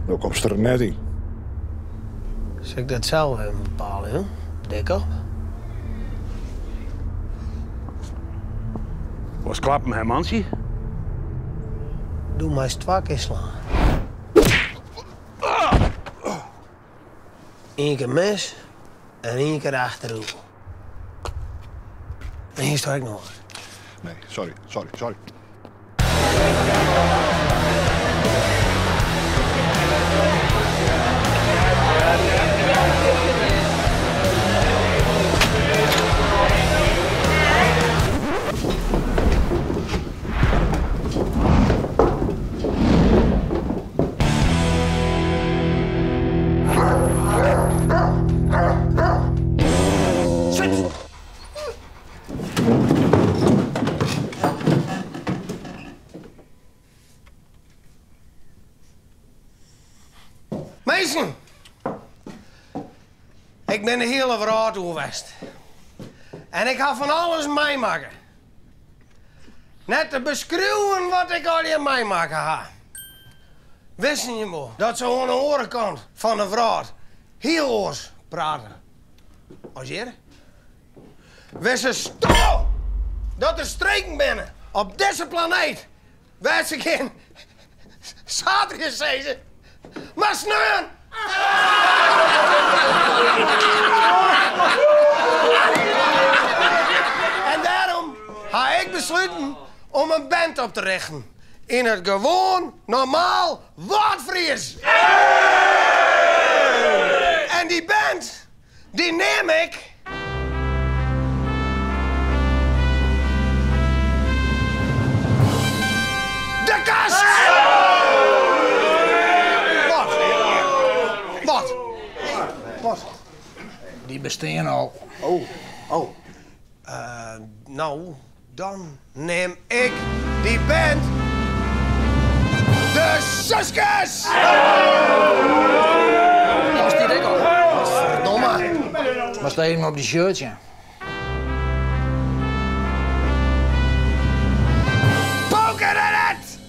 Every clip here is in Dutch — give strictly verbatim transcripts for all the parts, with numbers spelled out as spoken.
Dan komt ze er net in. Zal ik dat zelf even bepalen, hè? Dik op. Was klappen, hè, Mansie? Doe maar eens twee keer slaan. Eén keer mis en één keer achterover. En hier sta ik nog. Nee, sorry, sorry, sorry. Meisje, ik ben de hele wereld geweest. En ik ga van alles meemaken. Net te beschrijven wat ik al je meemaken ga. Wisten je maar dat ze aan de andere kant van de wereld heel oors praten. Als je? Wist ze stil dat er streken binnen op deze planeet waar ze geen zaterdag zeggen. Maar sneun! En daarom ga ik besluiten om een band op te richten. In het gewoon, normaal Woordfries. En die band, die neem ik... De Kast! Wat? Wat? Die bestaan al. Oh, oh. Uh, nou, dan neem ik die band... De Suskes! Was die dik al? Verdomme. Was er een op die shirtje? Poker in het!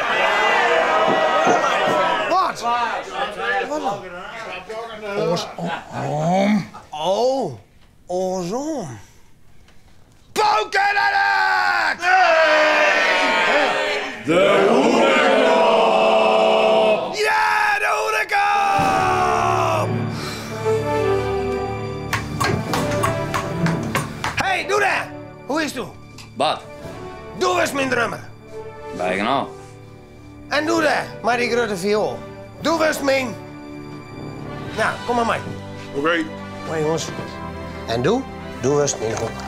Wat? Wat? Ons om. Oh, oorsom. Poker in het! De hoerenkamp! Ja, de hoerenkamp! Hey, doe dat! Hoe is het? Wat? Doe eens mijn drummer. Bijgenomen. En doe dat, maar die grote viool. Doe eens mijn... Nou, kom maar mee. Oké. Okay. Maar jongens. En doe? Doe eens mijn hoek.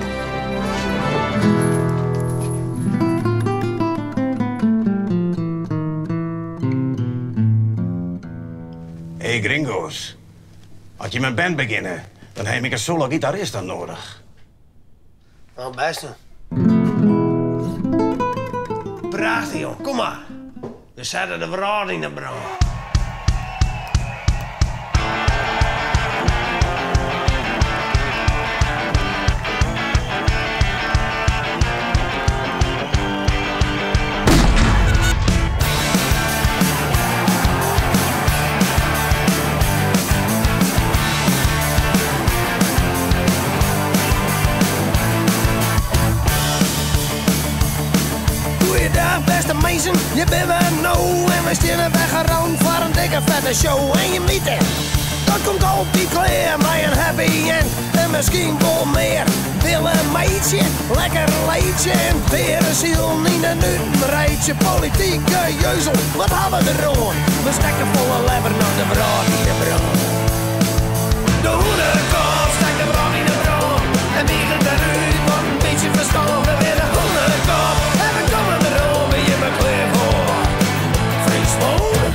Hey gringo's, als je mijn band beginnen, dan heb ik een solo-gitarist aan nodig. Nou, beste. Prachtig, joh. Kom maar. We zetten de verhaal in de brand. Beste mensen, je bent wel nou en we staan weggeround voor een dikke vette show. En je mieten, dat komt al die kleer met een happy end en misschien wel meer. Wil een meidje, lekker leedje en perenziel, niet een urenrijtje. Politieke jeuzel, wat hadden we er aan? We stekken volle lever naar de brood in de brood. De hoerenkamp stekt de brood in de brood en wie gaat eruit wat een beetje verstaan. We willen de hoerenkamp en we komen eruit. Clear for free slow.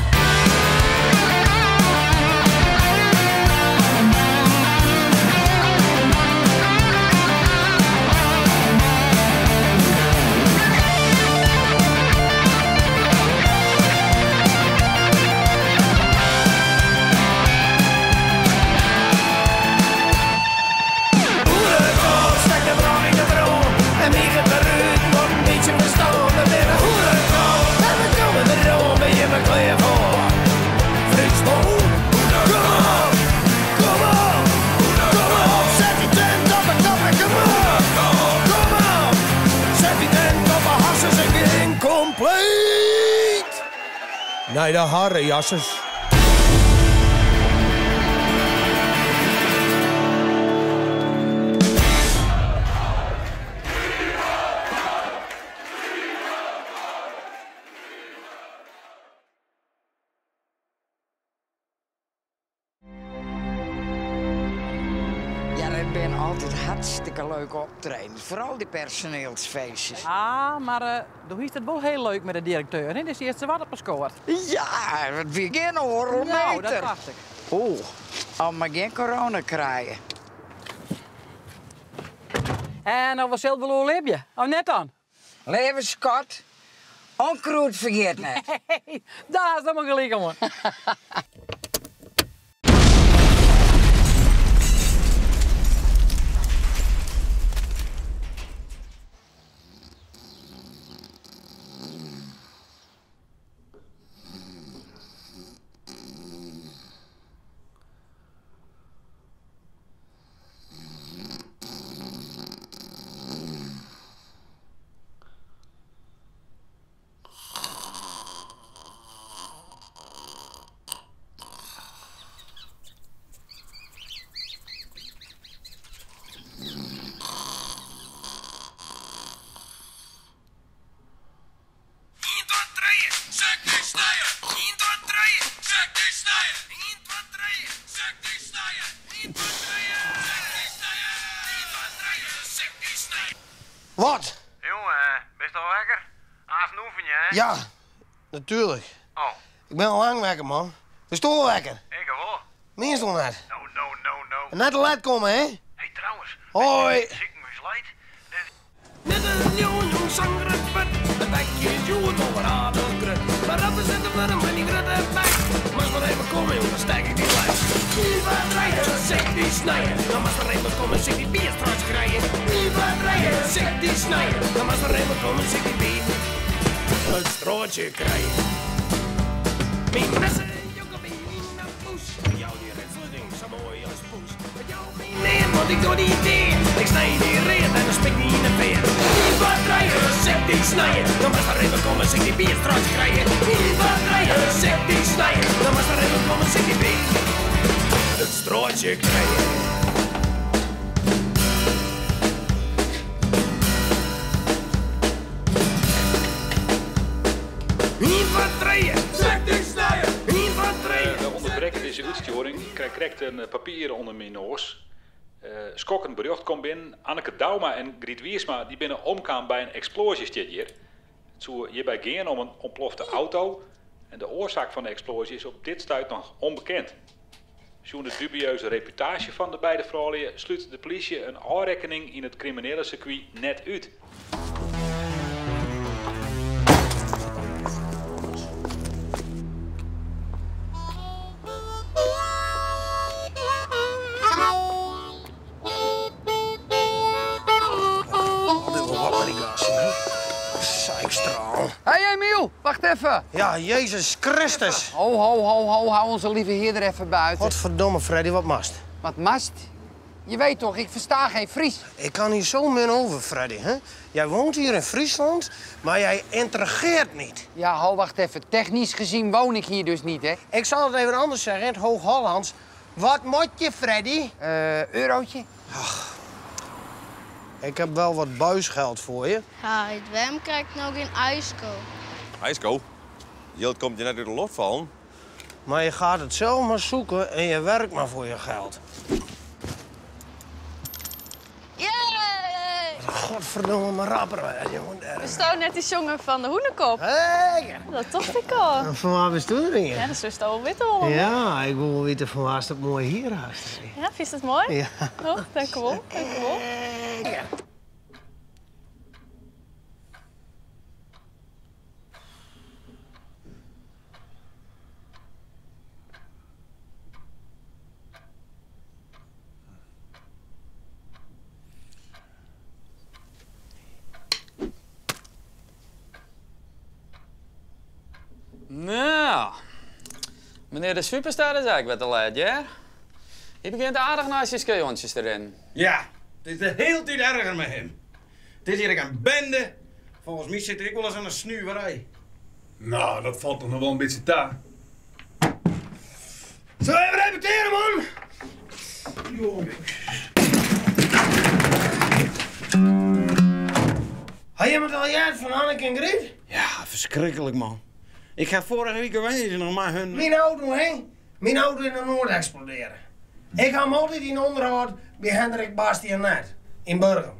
Nee, de harrejassers. Ja, dat ben altijd hartstikke leuke optredens. Vooral die personeelsfeestjes. Ah, maar uh, toen is het wel heel leuk met de directeur, hè? Dus die heeft ze wat op gescoord. Ja, het begin hoor, hoe Nou, beter. dat dacht ik. Oeh, al maar geen corona krijgen. En over zelf wel hoe leef je? Oh, net dan? Leven Scott, onkruid vergeet net. Hey, daar is helemaal gelijk, man. Wat? Jongen, ben je al wakker? Haast een oefenje, hè? Ja, natuurlijk. Oh, Ik ben al lang wekker, man. Bist du al wekker? ik wel. Meestal net. No, no, no, no. En net te laat komen, hè? Hé, hey, trouwens. Hoi. Ziekenhuisleid. Net een jong, jong zangeret put. Een bekje is joet over haar de grut. Maar dat is het voor hem en die grut heeft mij. Mag maar even komen, jong, dan steek ik die lijst. Niet wat rijden, zeg die snijden. Dan mag maar even komen, zeg die bierstraat krijgen. Niet wat rijden, zeg die snijden. Dan mag maar even komen, zeg die bier. Een strootje krijgen. Mijn messen, jongen, ben je niet naar poes. Met jou die ritseling, zo mooi als poes. Met jou mee neer, want ik doe die idee. Ik snij die reet en dan spik die in de veer. Niet wat rijden, zeg die snijden. Dan mag maar even komen, zeg die bierstraat krijgen. Niet wat rijden, zeg die snijden. Dan mag maar even komen, zeg die bier. Het strootje krijgen. Niet wat rijden, zeg die snijden. Niet wat rijden. We onderbreken deze uitsturing. Ik krijg direct een papier onder mijn neus. Uh, Schokkend bericht komt binnen. Anneke Dauma en Griet Wiersma die binnen omgaan bij een explosie zit hier. Het zou hierbij gaan om een ontplofte auto. En de oorzaak van de explosie is op dit stuit nog onbekend. Zo'n de dubieuze reputatie van de beide vrouwen sluit de politie een aanrekening in het criminele circuit net uit. Hé hey, Emiel, wacht even. Ja, Jezus Christus. Ho, ho, ho, ho, hou onze lieve heer er even buiten. Godverdomme, Freddy, wat mast? Wat mast? Je weet toch, ik versta geen Fries. Ik kan hier zo min over, Freddy. Hè? Jij woont hier in Friesland, maar jij intrigeert niet. Ja, ho, wacht even. Technisch gezien woon ik hier dus niet, hè? Ik zal het even anders zeggen, in het Hoog-Hollands. Wat moet je, Freddy? Eh, eurotje? Ik heb wel wat buisgeld voor je. Ja, het wem krijgt nog geen ijsko. IJsko, Jilt komt je net uit de lof vallen. Maar je gaat het zelf maar zoeken en je werkt maar voor je geld. Yay! Godverdomme, maar rapper, jongen. We staan net die jongen van de hoenekop. Hé! Dat dacht ik al. En van waar bist u erin? Ja, dat is dus al wit al. Ja, ik wil wel weten van waar is dat mooie hier haast. Ja, vind je het mooi? Ja. Oh, dank u wel. Dank u wel. Nou, meneer de superstar is eigenlijk wat te laat, ja? Je begint aardig naast je skiontjes te rennen. Ja, het is de hele tijd erger met hem. Het is hier een bende. Volgens mij zit er ook wel eens aan een snuiverij. Nou, dat valt toch nog wel een beetje ta. Zullen we even repeteren, man? Had je het al juist van Anneke en Griet? Ja, verschrikkelijk, man. Ik ga vorige week wezen nog maar hun... Mijn auto, hè? Mijn auto in de Noord exploderen. Ik ga hem altijd in onderhoud bij Hendrik Bastianet in Burgum.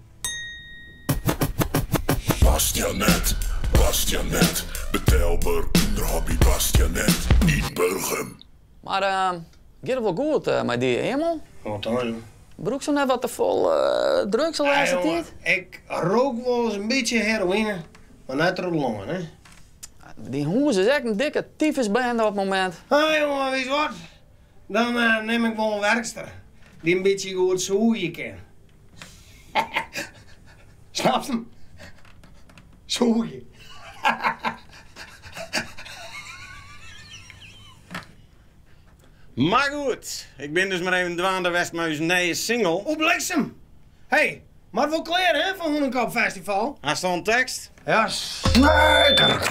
Bastianet, Bastianet, betaalbaar onderhoud bij Bastianet in Burgum. Maar uh, gaat het wel goed uh, met die hemel? Wat dan? Broek zo net wat te vol uh, drugs de laatste Ja, jongen, tijd? ik rook wel eens een beetje heroïne, maar net door de longen, hè? Die hoes is echt een dikke tyfusband op het moment. Ah jongen, weet je wat? Dan uh, neem ik wel een werkster die een beetje goed zoeien kan. Snap je hem? Zoeien. Maar goed, ik ben dus maar even Dwaan de Westmuis nieuwe single. Op bliksem. Hé, hey, maar wel kleren hè, van Hoenekop Festival. Hast je al een tekst? Ja, zeker.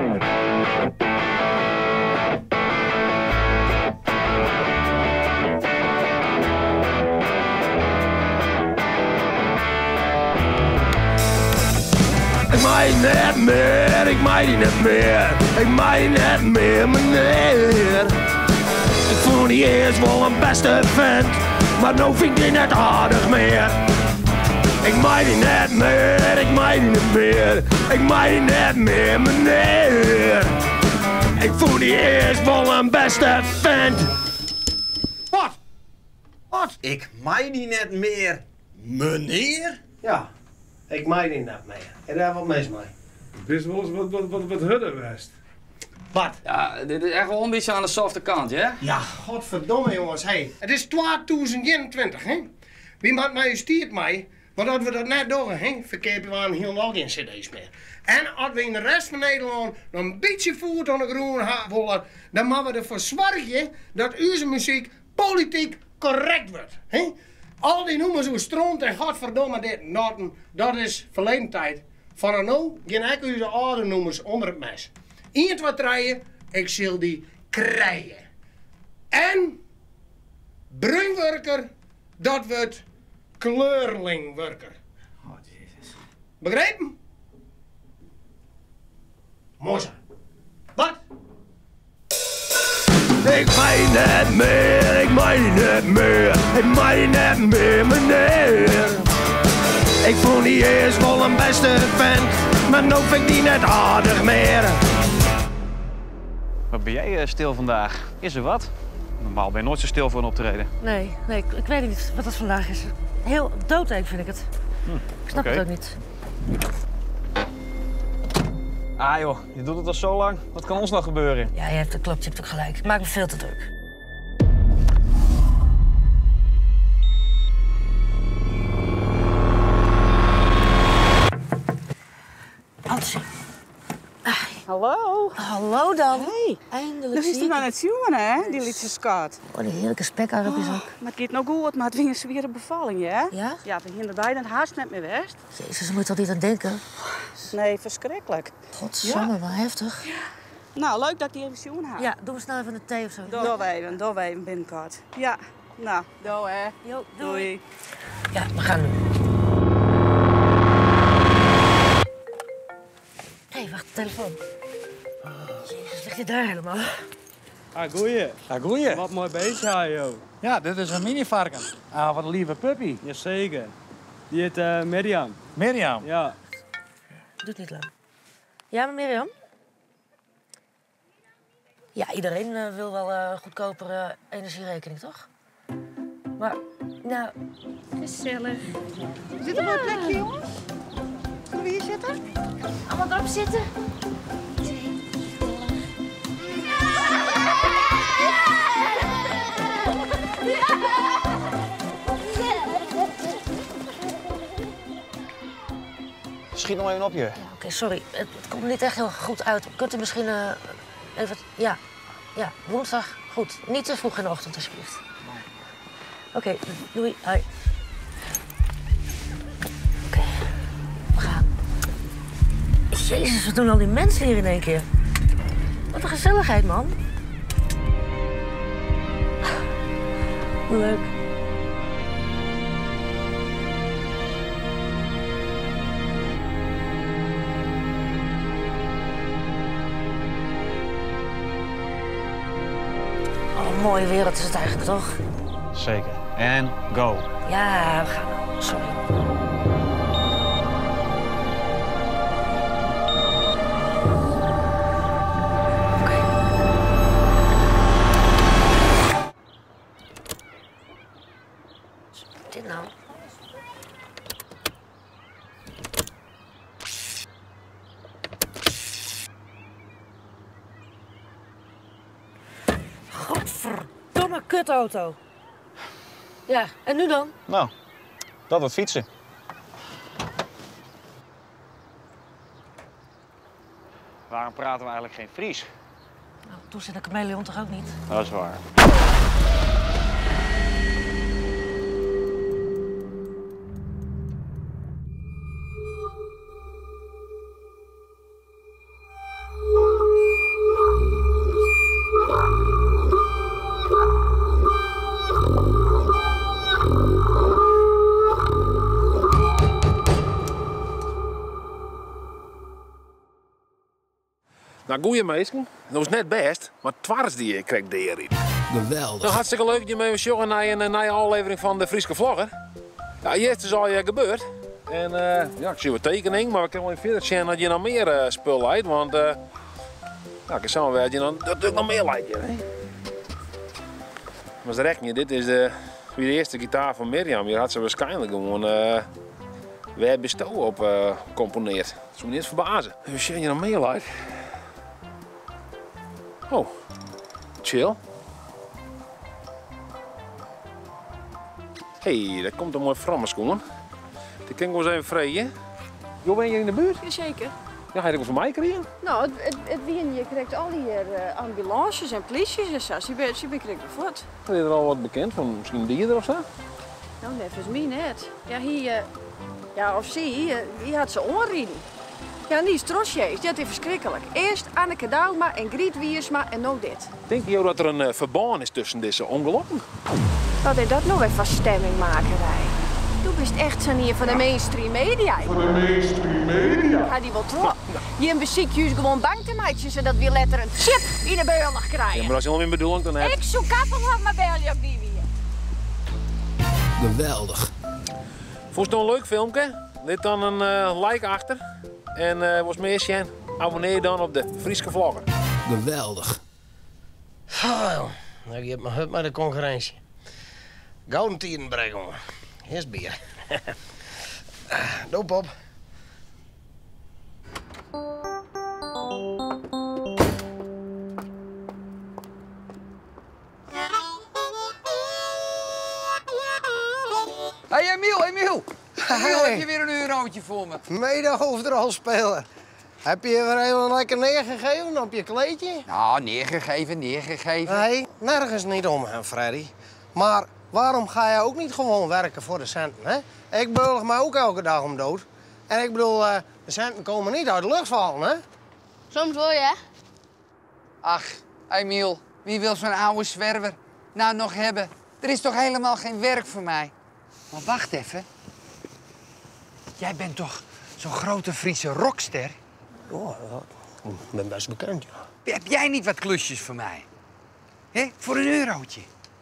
Ik maai net meer, ik maai die net meer. Ik maai net meer, meneer. Ik vond die eerst wel een beste vent, maar nou vind ik die net aardig meer. Ik maai die net meer, ik maai die net meer. Ik maai die net meer, meneer. Ik vond die eerst wel een beste vent. Wat? Wat? Ik maai die net meer, meneer? Ja, ik maai die net meer. En daar wat mis mee. Wist wel eens wat, wat, wat, wat hudder geweest. Wat? Ja, dit is echt wel een beetje aan de softe kant, hè? Ja, godverdomme jongens, hey. Het is tweeduizend eenentwintig, hè? Wie maakt mij justiert mij? Want als we dat net doen, hè, verkepen we aan heel geen cd's meer. En als we in de rest van Nederland nog een beetje voet aan de groene haat willen, dan moeten we ervoor zorgen dat onze muziek politiek correct wordt. Hè? Al die noemen zo stront en godverdomme dit en dat, dat is verleden tijd. Van nu gaan ik onze oude noemers onder het mes. Eén, twee, drie, ik zal die krijgen. En bruinwerker, dat wordt kleurlingwerker. Oh, jezus. Begrepen? Mooi zo. Wat? Ik meen net meer, ik meen net meer, ik meen net meer, meneer. Ik vond die eerst wel een beste vent, maar nu vind ik die net aardig meer. Wat ben jij uh, stil vandaag? Is er wat? Normaal ben je nooit zo stil voor een optreden. Nee, nee, ik, ik weet niet wat dat vandaag is. Heel doodeng vind ik het. Hm, ik snap okay. het ook niet. Ah joh, je doet het al zo lang. Wat kan ons nog gebeuren? Ja, je hebt het klopt, je hebt ook gelijk. Ik maak me veel te druk. Antje. Hallo. Hallo dan. Hey. Eindelijk Dat zie is ik toch aan het jongen, hè, die liedje Scott. Oh, die heerlijke spekarmpjes Oh, ook. maar het gaat nog goed, maar het was een zware bevalling, hè? Ja? Ja, we gingen erbij dan haast net meer west. Jezus, daar moet je toch niet aan denken? Nee, verschrikkelijk. Godsamme, Ja. wat heftig. Nou, leuk dat ik die even jongen had. Ja, doe maar snel even een thee of zo. Doe even, doe even binnenkort. Ja, nou, doe hè. Jo, doei. Ja, we gaan nu. Hé, hey, wacht, de telefoon. Jezus, ligt hij daar helemaal? Ah, goeie. Ah, goeie. Wat mooi beestje, joh. Ja, dit is een minivarken. Ah, wat een lieve puppy. Jazeker. Die heet uh, Mirjam. Mirjam? Ja. Doet niet lang. Ja, maar Mirjam? Ja, iedereen uh, wil wel uh, goedkopere energierekening, toch? Maar, nou... Gezellig. Zit er wel een plekje, jongens? Zullen we hier zitten? Allemaal erop zitten. Schiet nog even op je. Ja, Oké, okay, sorry. Het, het komt niet echt heel goed uit. Kunt u misschien uh, even... Ja, ja, woensdag. Goed. Niet te vroeg in de ochtend, alsjeblieft. Oké, okay, doei. Hoi. Oké, okay, we gaan. Jezus, wat doen al die mensen hier in één keer? Wat een gezelligheid, man. Leuk. Oh, een mooie wereld is het eigenlijk toch? Zeker. En go. Ja, we gaan. Sorry. Dit nou? Godverdomme kutauto. Ja, en nu dan? Nou, dat wordt fietsen. Waarom praten we eigenlijk geen Fries? Nou, toen zit de chameleon toch ook niet? Dat is waar. Nou, goeie meisken. Dat was net best, maar twars die ik kreeg de erin. Geweldig. Nou, hartstikke leuk dat je mee was jongen naar een, naar een aflevering van de Frieske Vlogger. Ja, eerst is al je gebeurd. En uh, ja, ik zie wat tekening, maar we kunnen wel verder zien dat je nog meer uh, spul leidt. Want uh, ja, ik kan samen dat je dan natuurlijk nog meer leidt. Hè? Maar ze rekken je, dit is de, weer de eerste gitaar van Mirjam. Hier had ze waarschijnlijk gewoon uh, weer bestow op uh, componeerd. Dat is me niet verbazen. We zien je nog meer leidt. Oh, chill. Hé, hey, daar komt een mooi frammerschoen. Die kan ik wel eens even vrije. Jo, ben je in de buurt? Jazeker. Ja, ga je ook voor mij krijgen? Nou, het, het, het wien, je krijgt al hier uh, ambulances en polities en zo. Je bent, je bent krijgt er voort. Heb je er al wat bekend van? Misschien een dier of zo? Nou, net is mij net. Ja, hier, uh, ja, of zie, uh, die had ze onrieden. Ja, die strosjes, dat is verschrikkelijk. Eerst Anneke Dauma en Griet Wiersma en nou dit. Denk je dat er een uh, verband is tussen deze ongelopen? Wat is dat nou weer van stemmingmakerij? Du bent echt zo'n hier van de mainstream media. Van de mainstream media? Ja, die wil toch. Je beziek je gewoon bang te maken, zodat we letter een chip in de beugel krijgen. Ja, maar als je nog meer bedoeling dan hebt. Ik zoek kappel op mijn belje op die weer. Geweldig. Vond je het een leuk filmpje? Dit dan een uh, like achter. En uh, was meer zien, abonneer je dan op de Frieske Vlogger. Geweldig. Oh, nou, je hebt me hut met de concurrentie. Gouden tien brengen, jongen. Hier is bier. Doe, Pop. Hé, hey, Emiel, Emiel. Emiel, heb je weer een eurotje voor me? Mede-hoofdrol spelen. Heb je weer even lekker neergegeven op je kleedje? Nou, neergegeven, neergegeven. Nee, nergens niet om, hè, Freddy. Maar waarom ga je ook niet gewoon werken voor de centen, hè? Ik beulg me ook elke dag om dood. En ik bedoel, uh, de centen komen niet uit de lucht vallen, hè? Soms wel, ja. Ach, Emiel, wie wil zo'n oude zwerver nou nog hebben? Er is toch helemaal geen werk voor mij? Maar wacht even. Jij bent toch zo'n grote Friese rockster? Oh, ja, ik ben best bekend, ja. Heb jij niet wat klusjes voor mij? Hé, voor een eurotje.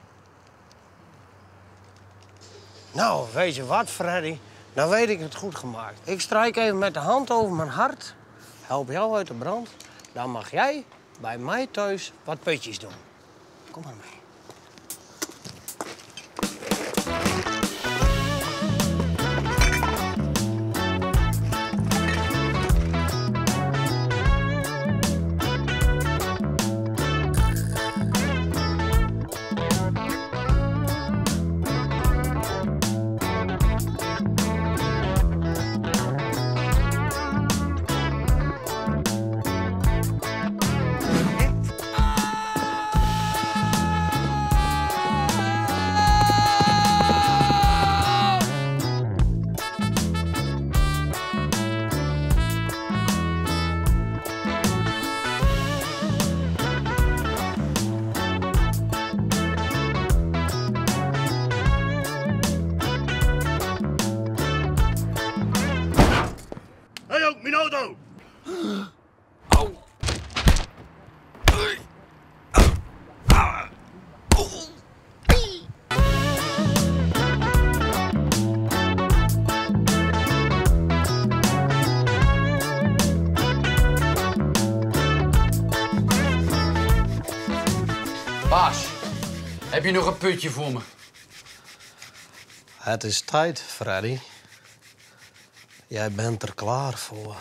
Nou, weet je wat, Freddy? Dan weet ik het goed gemaakt. Ik strijk even met de hand over mijn hart. Help jou uit de brand. Dan mag jij bij mij thuis wat putjes doen. Kom maar mee. Baas, heb je nog een putje voor me? Het is tijd, Freddy. Jij bent er klaar voor.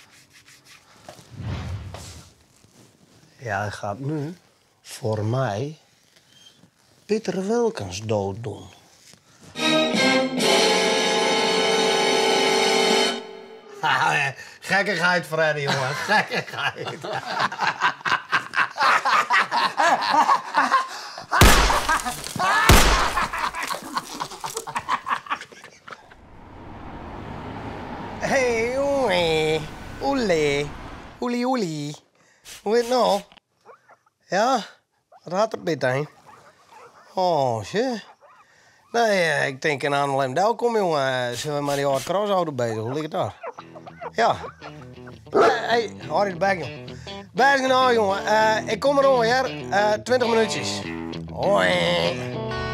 Jij gaat nu voor mij Pieter Wilkens dood doen. Gekkigheid, Freddy, jongen. Gekkigheid. Hey, jongen. Oele. Oeli, oeli. Hoe is het nou? Ja? Wat had er meteen? Oh, shit. Nee, ik denk aan Annelem Delkom, jongen. Zullen we maar die oude crossauto bezig? Hoe ligt het daar? Ja. Hé, hey, hou je bek, jongen. Best nou, jongen. Uh, ik kom er ongeveer. Uh, twintig minuutjes. Hoi.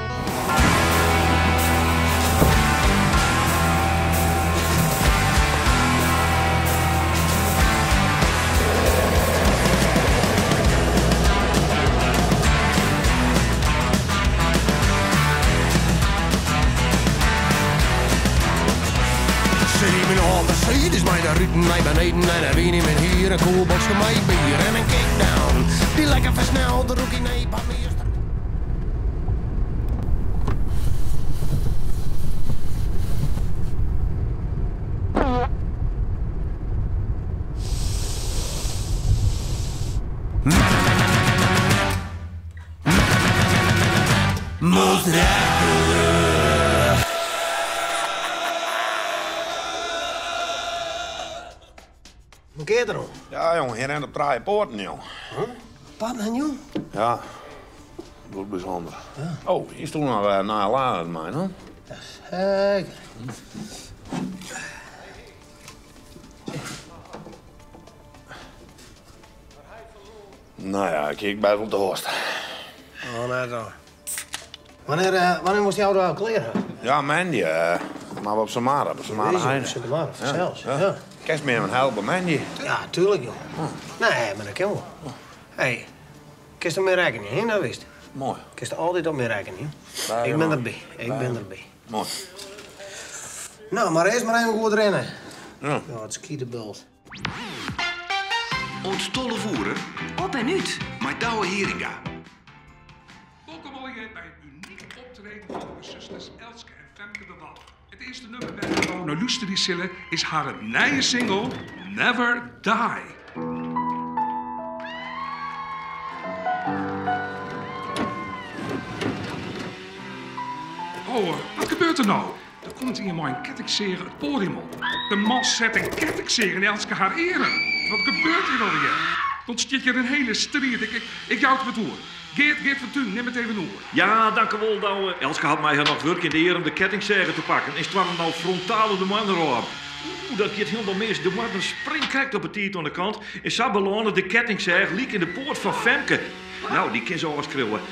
Mercedes, mij de ruiten naar beneden en een wiener met hier, een koelbox voor mij bier en een kickdown. Die lekker versneld, de rookie nee, pak me eerst. Hoe keer je erom? Ja, jongen, hier aan de praaie poorten, jongen. Huh? Pannen, jong? Ja, dat is bijzonder. Ja. Oh, hier stond nog uh, naar laden mij, hè? Dat is gek. Nou ja, kijk bij op de horst. Oh, nee, zo. Wanneer, uh, wanneer moest jou daar kleren? Ja, Mandy, uh, maar op Samara, op Samara Heine. Op Samara, zelfs, ja. ja. Kerst meer met helpen, Mandy. Ja, tuurlijk, joh. Oh. Nee, maar dat kan wel. Hé, hey, kist er meer rekening, hè, dat wist. Mooi. Kist er altijd op meer rekening. Ja, ik ja, ben erbij, ik ja. ben erbij. Mooi. Nou, maar eerst maar even goed rennen. Ja. Ja, het skiederbult. Ontstolle voeren. Op en uit. Met Douwe Heringa. Welkom allemaal bij een uniek optreden van de zusters Elske en Femke de Wal. Het eerste nummer bij de nou luisteren zullen is haar nieuwe single Never Die. Oh, wat gebeurt er nou? Er komt hier maar een kettingseer het podium op. De man zet een kettingseer in Elske haar eren. Wat gebeurt hier alweer? Dan stiet je een hele strijd. Ik, ik, ik jou het wat door. Geert, Geert van Thun, neem het even over. Ja, dank u wel, Douwe. Elske had mij nog werk in de eer om de kettingzegen te pakken. En kwam nou frontaal op de man erop. Oeh, dat gaat helemaal mis. De man springt krijgt op het tiert aan de kant. En zo belonen de kettingzeg liek in de poort van Femke. Nou, die kan zo wel schreeuwen.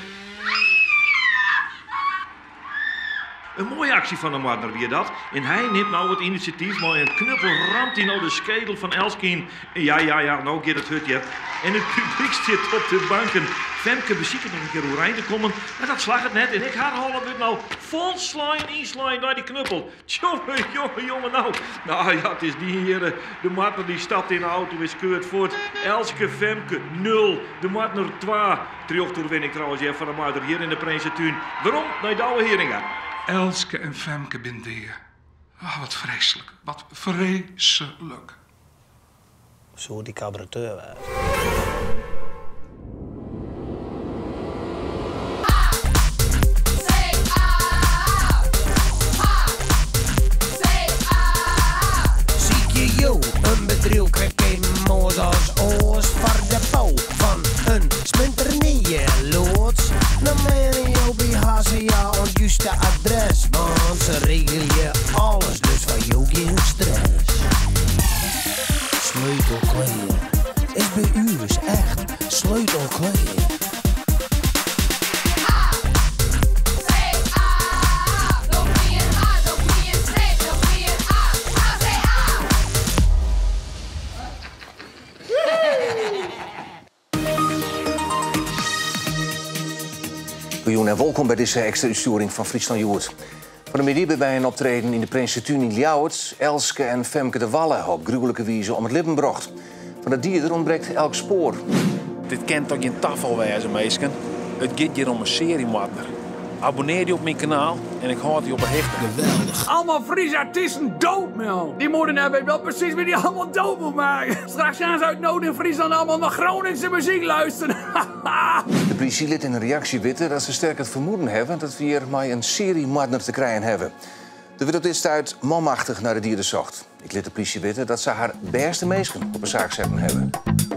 Een mooie actie van de Marner weer dat. En hij neemt nou het initiatief, maar een knuppel ramt hij nou de schedel van Elskien. Ja, ja, ja, nou keer het hutje. En het publiek zit op de banken. Femke beziekt nog een keer hoe rein te komen, maar dat slag het net. En ik haar half het nou vol slaan, inslaan naar die knuppel. Jongen, jongen, jongen, nou. Nou ja, het is die hier. De Marner die stapt in de auto en keurt voort. Elske, Femke, nul. De Marner twee. Terugtoer win ik trouwens even van de Marner hier in de Prinsentuin. Waarom? Naar Douwe Heringa. Elske en Femke bindeer. Ah, wat vreselijk. Wat vreselijk. Zo die cabareteur was. Een bedrijf krijgt geen moos als oos voor de bouw van een splinternieuwe loods. Dan ben je bij H C A het juiste adres, want ze regelen je alles, dus van jou geen stress. Sleutelkleer is bij u dus echt sleutelkleer. Joen en welkom bij deze extra uitsturing van Friesland Joert. Van de middag bij een optreden in de Prinsentuin in Ljouwert, Elske en Femke de Walle op gruwelijke wijze om het Lippenbrocht. Van het dier ontbreekt elk spoor. Dit kent toch geen tafel wezen, meisken. Het gaat hier om een seriematner. Abonneer je op mijn kanaal en ik houd je op een hechte. Geweldig. Allemaal Friese artiesten dood, man. Die moeten hebben wel precies wie die allemaal dood moet maken. Straks gaan ze uit nood in Friesland allemaal naar Groningse muziek luisteren. De politie liet in een reactie weten dat ze sterk het vermoeden hebben dat we hier maar een seriematner te krijgen hebben. De wereld is uit manmachtig naar de dieren zocht. Ik liet de politie weten dat ze haar beste meesken op een zaak zetten hebben.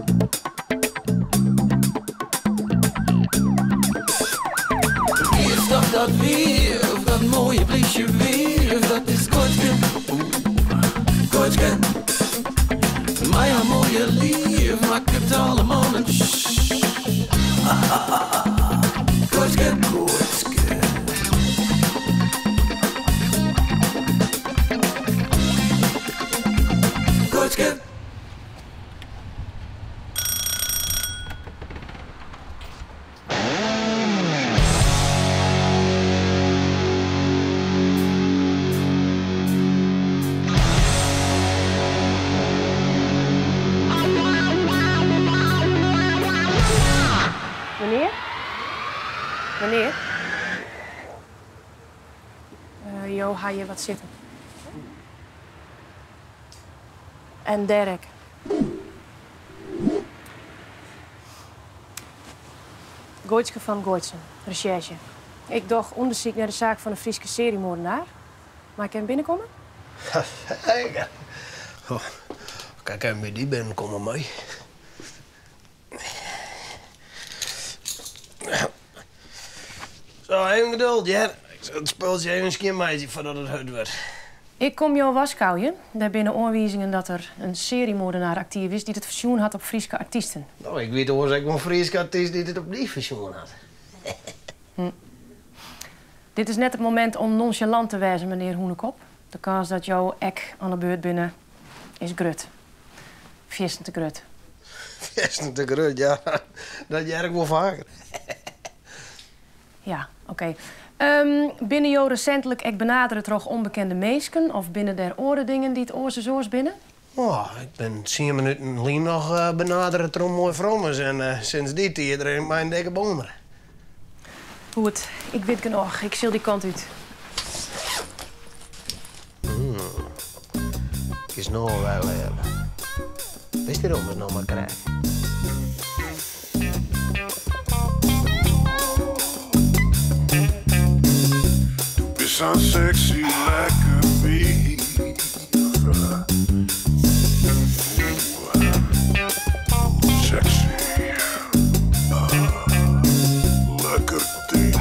Of dat weer, of dat mooie briesje weer, of dat is Kotske, Kotske. Maar ja, mooie lief, maak het allemaal een Kotske, Kotske. Kotske. Meneer? Meneer? Uh, jo, ga je wat zitten. En Derek. Goitske van Goitsen, recherche. Ik doe onderzoek naar de zaak van een Friese seriemoordenaar. Mag ik hem binnenkomen? Zeker. Oh, kijk even bij die binnenkomen mee. Zo, even geduld, ja. Ik zal het spultje even een keer meisje voordat het hut wordt. Ik kom jou waskouwen. Daar binnen aanwijzingen dat er een seriemoordenaar actief is die het verzoen had op Friese artiesten. Nou, ik weet hoor, ik een Friese artiest die het op die verzoen had. hm. Dit is net het moment om nonchalant te wijzen, meneer Hoenekop. De kans dat jouw ek aan de beurt binnen is grut. Viersten te grut. Viersten te grut, ja. Dat jij ik wel vaker. Ja, oké. Okay. Um, binnen jou recentelijk ek benaderen toch onbekende meesken of binnen der oren dingen die het oorse zoors binnen? Oh, ik ben tien minuten alleen nog uh, benaderen door mooi vrommers en uh, sinds die tijd er mijn dikke bomen. Goed, ik weet genoeg. Ik zal die kant uit. Hmm. Ik is nog wel hebben. Wist je erom het nog maar krijgen? I'm sexy like a bee. Sexy. Uh, lekker ding.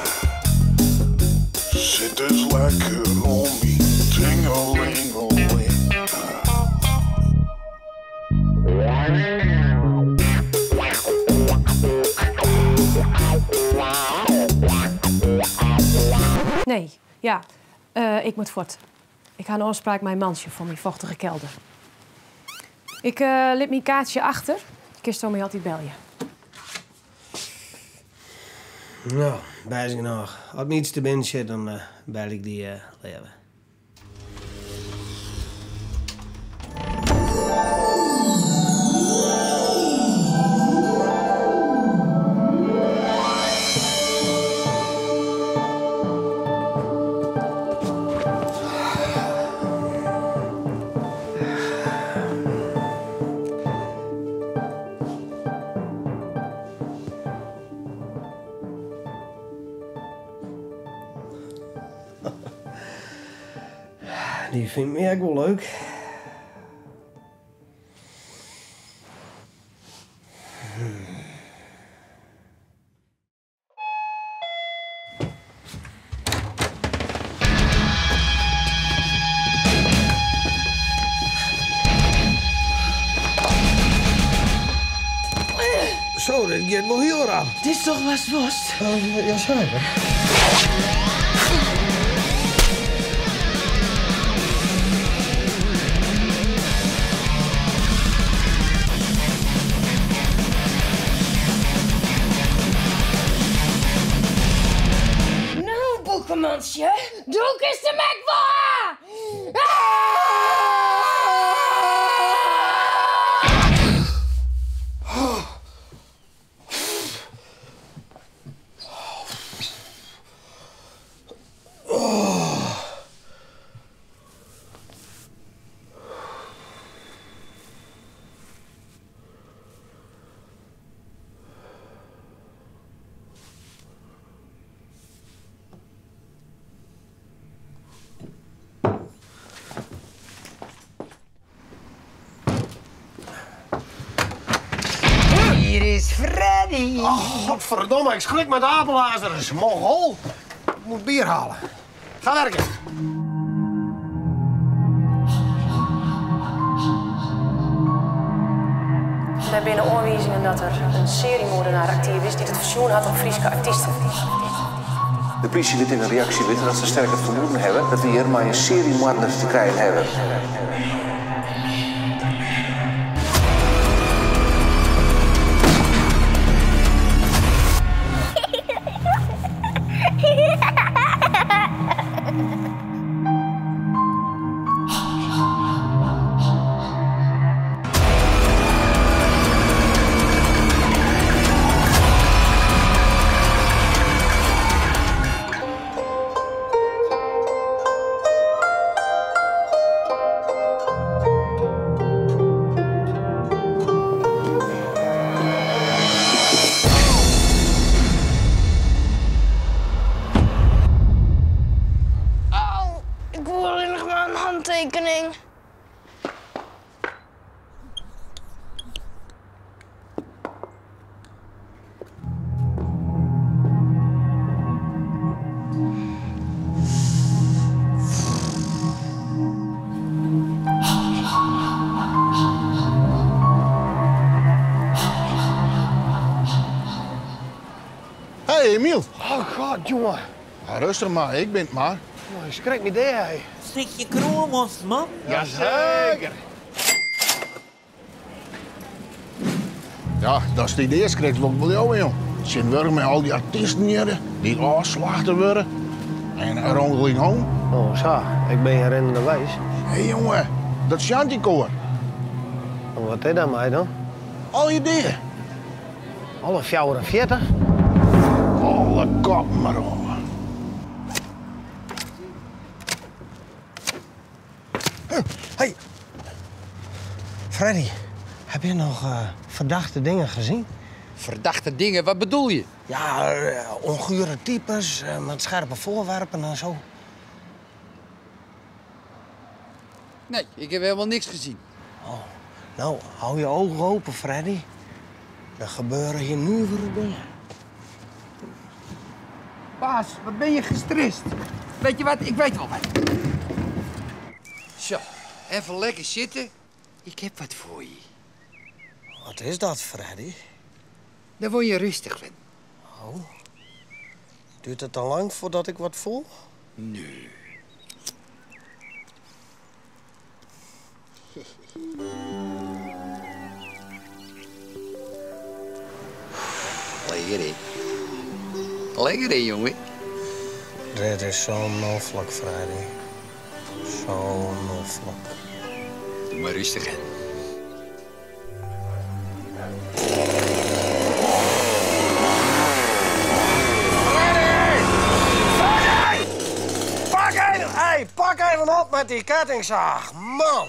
Zit dus lekker om me. Tingelingeling. Nee, ja. Uh, ik moet voort. Ik ga een afspraak mijn mansje voor mijn vochtige kelder. Ik uh, liet mijn kaartje achter. Kist om je altijd bel je. Nou, bijzonder genoeg. Als me iets te binnen zit, dan uh, bel ik die uh, leven. Die vindt me echt wel leuk. Zo, dit gaat wel heel raar. Dit is toch wat worst? Uh, ja, zeker. Elsje, doe eens de mek voor! Hier is Freddy. Oh, godverdomme, ik schrik met de apenlazer. Dat is Mongool. Ik moet bier halen. Ga werken. Bij binnen aanwijzingen dat er een seriemoordenaar actief is die het verzoen had op Friese artiesten. De politie liet in een reactie weten dat ze sterk het vermoeden hebben dat we hier maar een serie moorders te krijgen hebben. Handtekening. Hey Emiel. Oh god, jongen. Ja, rustig maar, ik ben het maar. Oh, je schrikt me deed, hé. Zit je kromos, man? Jazeker. Ja, dat is het idee, schrikt ook wel jou, joh. Zin werk met al die artiesten hier, die afslachten worden. En een rondeling home. Oh, zo. Ik ben herinnerde wijs. Hé hey, jongen, dat is Shantykoor. En wat is dat mij dan? Al je dingen. Alle vijfenveertig? Alle kop maar om. Hey, Freddy, heb je nog uh, verdachte dingen gezien? Verdachte dingen? Wat bedoel je? Ja, uh, ongure types uh, met scherpe voorwerpen en zo. Nee, ik heb helemaal niks gezien. Oh, nou, hou je ogen open, Freddy. Er gebeuren hier nieuwe dingen. Baas, wat ben je gestrest? Weet je wat? Ik weet wel wat. Zo, even lekker zitten. Ik heb wat voor je. Wat is dat, Freddy? Dan word je rustig van. Oh. Duurt het al lang voordat ik wat voel? Nee. Lekker, hè? Lekker, hè, jongen? Dit is zo noffelijk, Freddy. Zo noffelijk. Doe maar rustig, hè. Pak even, hey, pak even op met die kettingzaag, man!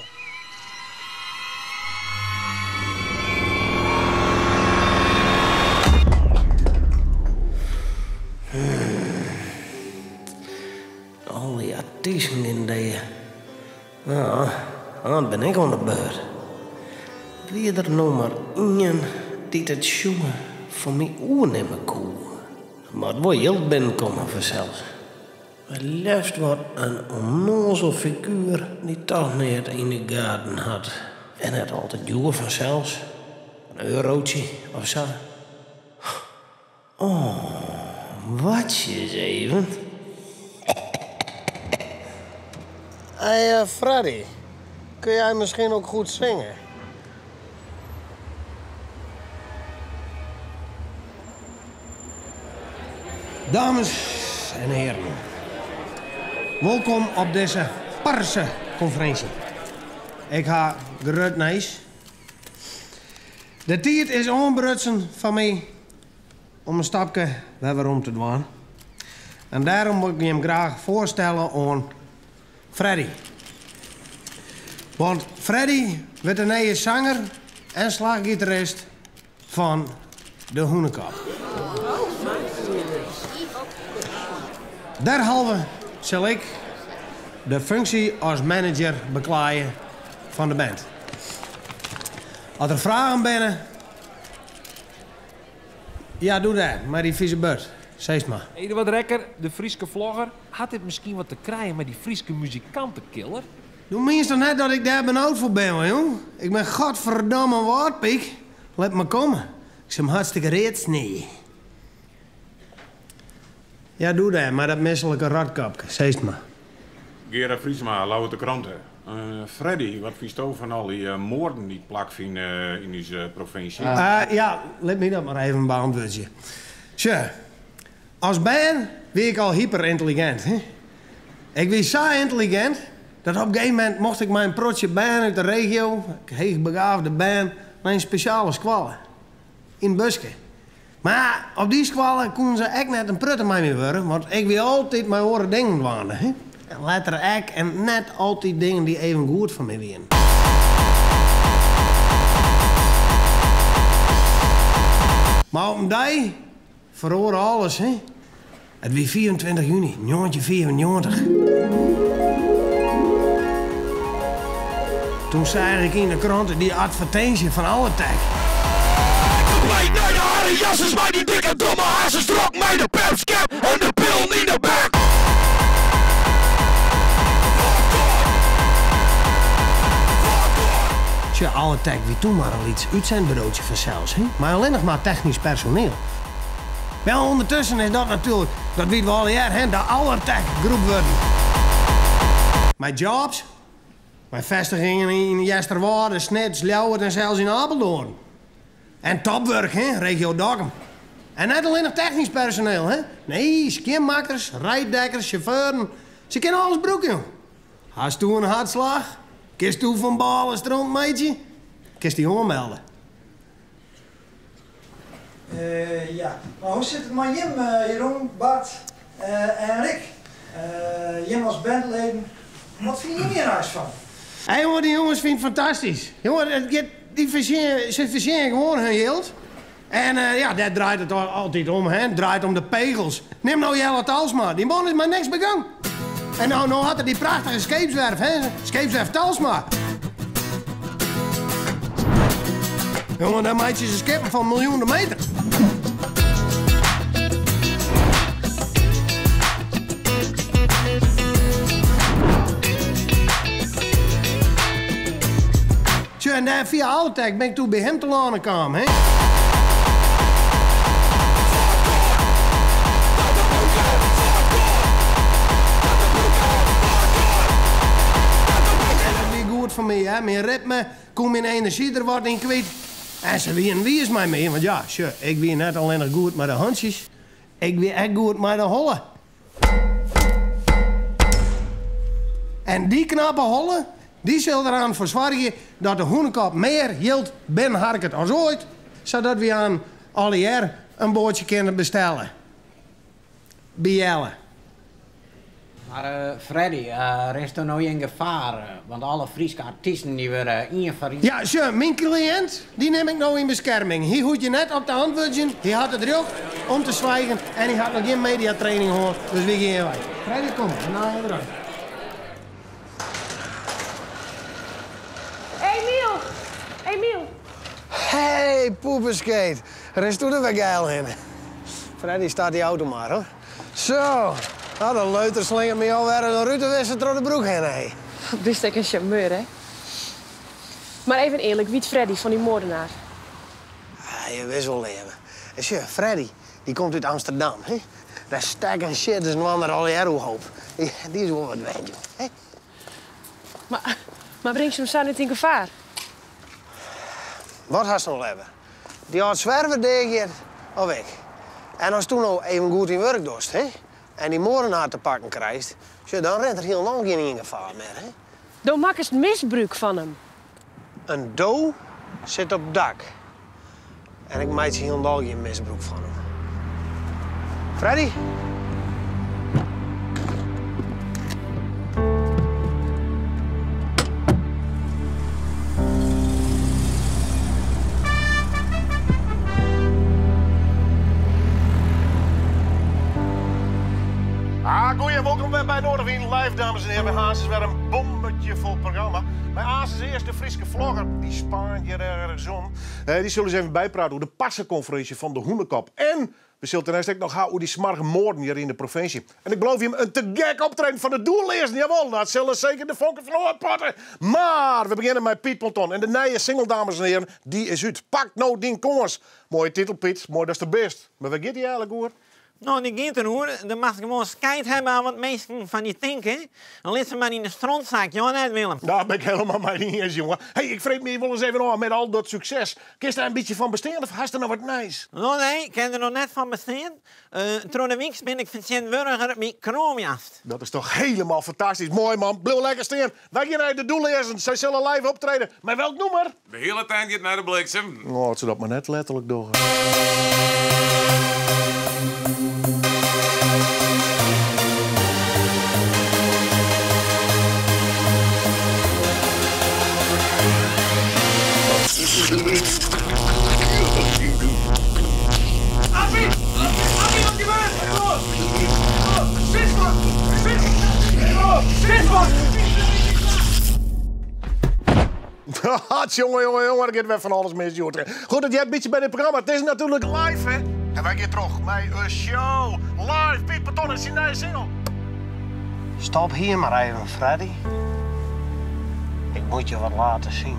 Al die artiesten in de... Nou, dan ben ik aan de beurt. Wie er nou maar één die het jongen van mij oornemen kon. Maar het wordt heel binnenkomen vanzelf. Het liefst wordt een onnozel figuur die toch niet het in de gaten had. En het altijd duur vanzelfs. Een eurotje of zo. Oh, wat eens even. Hey, uh, Freddy. Kun jij misschien ook goed zingen? Dames en heren. welkom op deze parse conferentie. Ik ga gerust nijs. De tijd is onbrutsen van mij om een stapje weer om te doen. En daarom wil ik je hem graag voorstellen aan Freddy. Want Freddy wordt de nieuwe zanger en slaggitarist van de Hoenekop. Derhalve zal ik de functie als manager beklaaien van de band. Als er vragen binnen... Ja, doe dat, maar die vieze beurt. Zeg maar. Eduard Rekker, de Frieske vlogger, had dit misschien wat te krijgen met die Frieske muzikantenkiller? Doe minstens net dat ik daar benauwd voor ben, hoor, jong. Ik ben godverdomme woordpiek. Laat me komen. Ik zou hem hartstikke reed snijden. Ja, doe dat, maar dat misselijke ratkapje. Zeg maar. Gerard Friesma, Lauwe de Kranten. Uh, Freddy, wat vies je van al die uh, moorden die plaatsvinden uh, in deze uh, provincie? Uh, ja, laat me dat maar even beantwoorden. Zo, als band ben ik al hyperintelligent. Hè? Ik was zo intelligent dat op een gegeven moment mocht ik mijn protje band uit de regio, heegbegaafde band, naar een speciale squallen. In Buske. Maar op die squallen konden ze echt net een prutte mee mee worden, want ik wil altijd mijn oren dingen waren. Hè? En later ik en net altijd dingen die even goed van mij waren. Maar op een dag verloren alles, hè? Het was vierentwintig juni, negentien vierennegentig. Toen zag ik in de kranten die advertentie van Alltech. Ik bleek naar de haren jassers, maar die dikke domme hazen strok mij de perpscap en de pil niet naar bek. Tja, Alltech wie toen maar al iets uitzendbureautje vanzelfs, hè? Maar alleen nog maar technisch personeel. Wel, ondertussen is dat natuurlijk, dat weten we al jaar, hè, de Alltech groep worden. Mijn jobs, mijn vestigingen in Jesterwaarde, Snits, Ljouwert en zelfs in Apeldoorn. En topwerk, hè, regio Dokkum. En net alleen nog technisch personeel, hè. Nee, skimmakkers, rijdekkers, chauffeuren. Ze kennen alles broek, joh. Hast toe een hartslag? Kist toe van balen, stront, meidje? Kist die aanmelden. Uh, ja, maar hoe zit het met Jim, uh, Jeroen, Bart uh, en Rick? Uh, Jim als bandleden, wat vind je hier huis van? Hé hey, jongen, die jongens vinden het fantastisch. Jongen, die verzeren, ze verzeren gewoon hun geld. En uh, ja, daar draait het altijd om, hè. Het draait om de pegels. Neem nou Jelle Talsma, die man is maar niks begaan. En nou, nou had hij die prachtige scheepswerf, hè. Scheepswerf Talsma. Jongen, daar maakt je ze skippen van miljoenen meter. Tja, en daar via Alltech ben ik toen bij hem te lanen komen, hè. En dat is goed voor mij, hè. Mijn ritme, kom mijn energie er wat in kwijt. En ze weten wie is mij mee, want ja, sure, ik weet net alleen nog goed met de handjes. Ik weet echt goed met de hollen. En die knappe hollen, die zullen eraan voor zorgen dat de Hoenekop meer geld binnenharkt als ooit, zodat we aan alle jaar een bootje kunnen bestellen. Bij Jelle. Maar uh, Freddy, uh, er is toch nou in gevaar? Uh, want alle Friese artiesten die weer uh, ingevarieerd. Ja, sure, mijn cliënt, die neem ik nou in bescherming. Hij hoeft je net op de hand wurgen, hij had het druk om te zwijgen en hij had nog geen mediatraining gehoord. Dus wie gaan wij? Freddy, kom, nou je eruit. Emiel! Emiel! Hey, poepenskate. Er is toen er weer geil in. Freddy, staat die auto maar, hoor. Zo. Nou, de leuter slingert me alweer een rutenwisser door de broek heen, hé. Best ik een charmeur, hè? Maar even eerlijk, wie is Freddy van die moordenaar? Ah, je wist wel even. En sure, Freddy, die komt uit Amsterdam, hè? Daar stek en shit is een ander al jaren hoop. Die, die is wel wat wijntje, hè? Maar, maar brengt ze hem zo niet in gevaar? Wat had ze nog hebben? Die had zwerver deed of ik. En als toen nou even goed in werk dorst, hè? en die moordenaar te pakken krijgt, zo, dan rent er helemaal geen in gevaar meer. Hè? Dan maak eens misbruik van hem. Een doe zit op het dak. En ik maak ze helemaal geen misbruik van hem. Freddy? Ah, goeie, welkom weer bij Noorderwien Live, dames en heren. Bij Haas is weer een bommetje vol programma. Bij Haas is eerst de Friese vlogger, die spaant je ergens om. Uh, die zullen eens even bijpraten over de passenconferentie van de Hoenekop. En we zullen ten eerste nog houden hoe die smarge moorden hier in de provincie. En ik beloof je hem een te gek optreden van de doellezen. Jawel, dat zullen zeker de vonken van Oorpotten. Maar we beginnen met Piet Ponton. En de nieuwe single, dames en heren, die is uit. Pak nou die kongers. Mooie titel, Piet. Mooi, dat is de best. Maar waar gaat die eigenlijk hoor? Nou, die gaat er hoor. Dan mag je gewoon scheid hebben aan wat mensen van je denken. Dan ligt ze maar in de strontzak, joh, net Willem. Daar ben ik helemaal mee niet eens, jongen. Hé, hey, ik vreet me wel eens even af met al dat succes. Kun je daar een beetje van besteden of hast er nou wat nice? Nou, nee, ik ken er nog net van bestaan. Uh, Trouw de week ben ik van Sint-Burger met Kroomjast. Dat is toch helemaal fantastisch. Mooi, man. Blijf lekker staan. Wij gaan naar de doellezen. Zij zullen live optreden. Maar welk nummer? De hele tijd gaat naar de bliksem. Oh, het ze dat maar net letterlijk doen. Jongen, jongen, jongen, er gaat weer van alles mis, joh. Goed dat jij een beetje bij dit programma. Het is natuurlijk live, hè? En wij gaan terug met een show. Live, Piet Ponton is die nieuwe single. Stop hier maar even, Freddy. Ik moet je wat laten zien.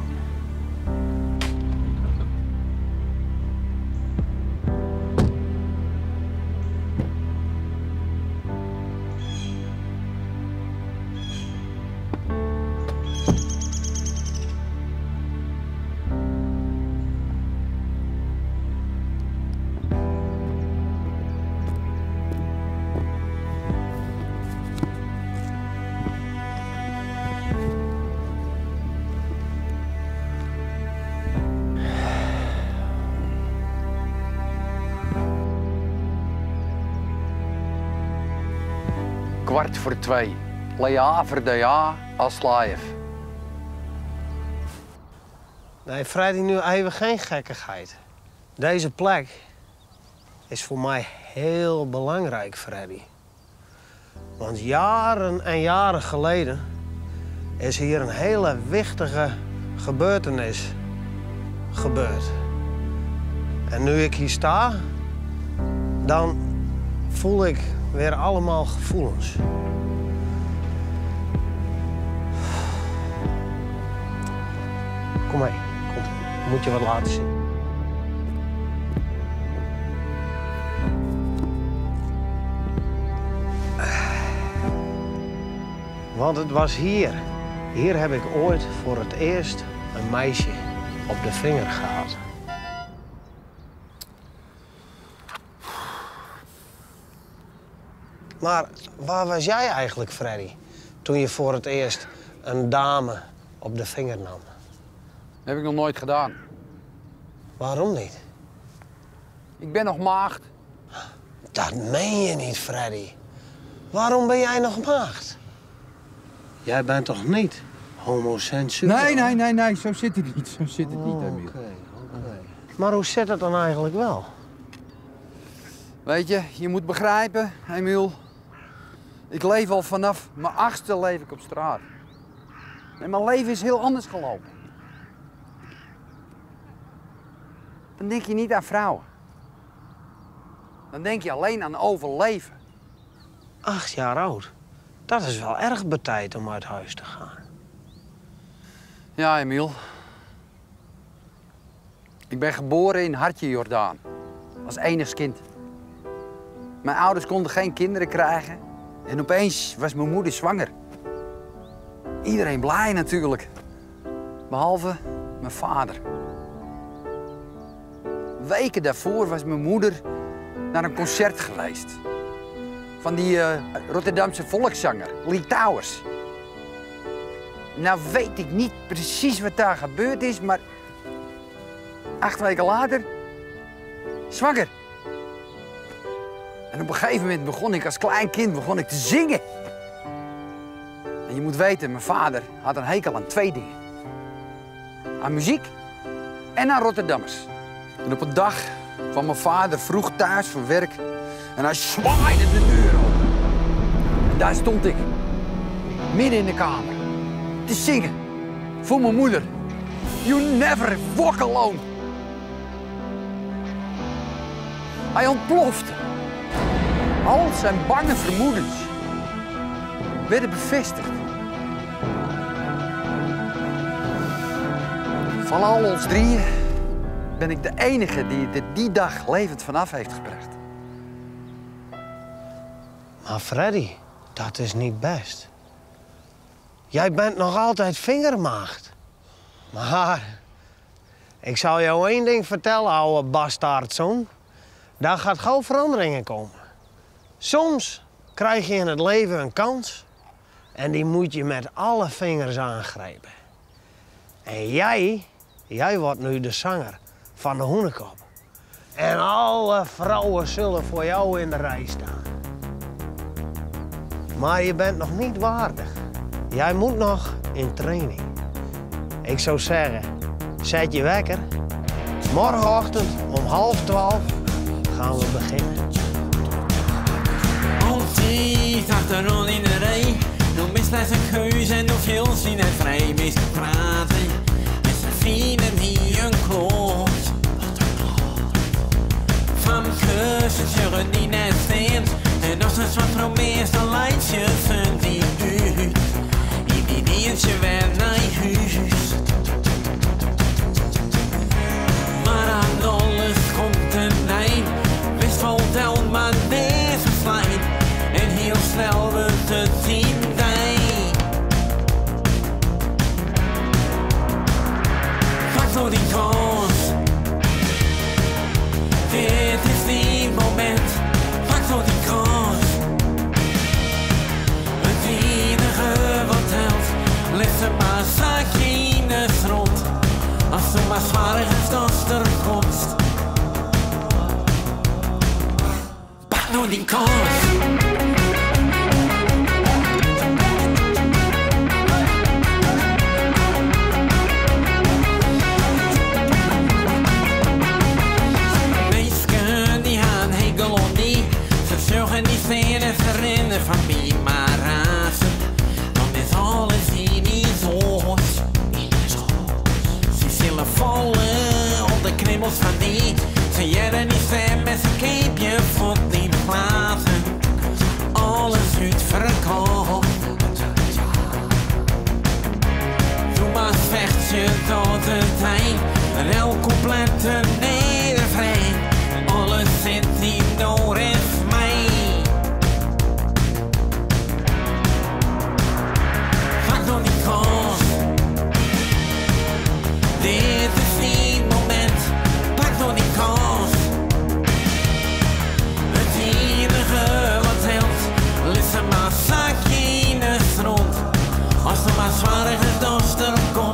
Kwart voor twee. Lea voor de ja als live. Nee, Freddy, nu even geen gekkigheid. Deze plek is voor mij heel belangrijk, Freddy. Want jaren en jaren geleden is hier een hele wichtige gebeurtenis gebeurd. En nu ik hier sta, dan voel ik weer allemaal gevoelens. Kom mee, kom. Ik moet je wat laten zien. Want het was hier. Hier heb ik ooit voor het eerst een meisje op de vinger gehad. Maar waar was jij eigenlijk, Freddy, toen je voor het eerst een dame op de vinger nam? Heb ik nog nooit gedaan. Waarom niet? Ik ben nog maagd. Dat meen je niet, Freddy. Waarom ben jij nog maagd? Jij bent toch niet homosensueel? Nee, nee, nee, nee, zo zit het niet. Zo zit het niet, Emiel. Oké, oké. Maar hoe zit het dan eigenlijk wel? Weet je, je moet begrijpen, Emiel. Ik leef al vanaf mijn achtste leef ik op straat. En mijn leven is heel anders gelopen. Dan denk je niet aan vrouwen. Dan denk je alleen aan overleven. Acht jaar oud? Dat is wel erg betijd om uit huis te gaan. Ja, Emiel. Ik ben geboren in Hartje, Jordaan. Als enigskind. Mijn ouders konden geen kinderen krijgen. En opeens was mijn moeder zwanger. Iedereen blij natuurlijk. Behalve mijn vader. Weken daarvoor was mijn moeder naar een concert geweest. Van die uh, Rotterdamse volkszanger, Lee Towers. Nou weet ik niet precies wat daar gebeurd is, maar acht weken later, zwanger. En op een gegeven moment begon ik als klein kind begon ik te zingen. En je moet weten, mijn vader had een hekel aan twee dingen. Aan muziek en aan Rotterdammers. En op een dag kwam mijn vader vroeg thuis van werk en hij zwaaide de deur open. En daar stond ik, midden in de kamer, te zingen voor mijn moeder. You never walk alone. Hij ontplofte. Al zijn bange vermoedens werden bevestigd. Van al ons drieën ben ik de enige die het er die dag levend vanaf heeft gebracht. Maar Freddy, dat is niet best. Jij bent nog altijd vingermaagd. Maar ik zal jou één ding vertellen, ouwe bastaardzoon. Daar gaat gauw veranderingen komen. Soms krijg je in het leven een kans en die moet je met alle vingers aangrijpen. En jij, jij wordt nu de zanger van de Hoenekop. En alle vrouwen zullen voor jou in de rij staan. Maar je bent nog niet waardig. Jij moet nog in training. Ik zou zeggen, zet je wekker. Morgenochtend om half twaalf gaan we beginnen. Altijd achterom in de rij. Doe misleid een keuze en doe veel zien en vrij. Meest praten met zijn vrienden die een kloot. Van kussens die net staan. En als een zwart probeert, dan leidt je van die uit. In die diertje weer naar huis. Maar aan alles komt een eind. Wist wel down, maar deze slide. En heel snel wordt het zien dij. Pak door die kans. Dit is die moment. Pak door die kans. Het enige wat helpt. Ligt er maar zaakje in de grond. Als er maar zwaar is als er komst. Pak door die kans. Zorgen die steen en herinneren van wie maar razen. Want dit alles hier niet zo. Ze zullen vallen op de knibbels van die. Ze jaren niet zijn met zijn keepje voor die platen. Alles uitverkocht. Toen maar vecht je tot het eind. En elk complete nedervrij. Alles zit hier door is mij. Pak door die kans. Dit is niet het moment. Pak door die kans. Het enige wat helpt. Ligt er maar zaakje in de grond. Als er maar zwaarige dorst er komt.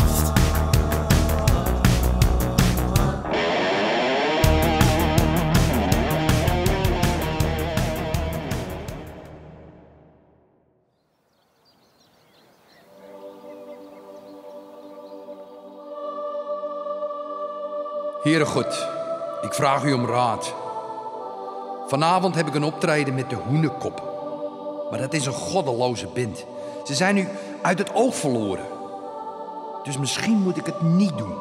Heere God, ik vraag u om raad. Vanavond heb ik een optreden met de Hoenekop. Maar dat is een goddeloze band. Ze zijn nu uit het oog verloren. Dus misschien moet ik het niet doen.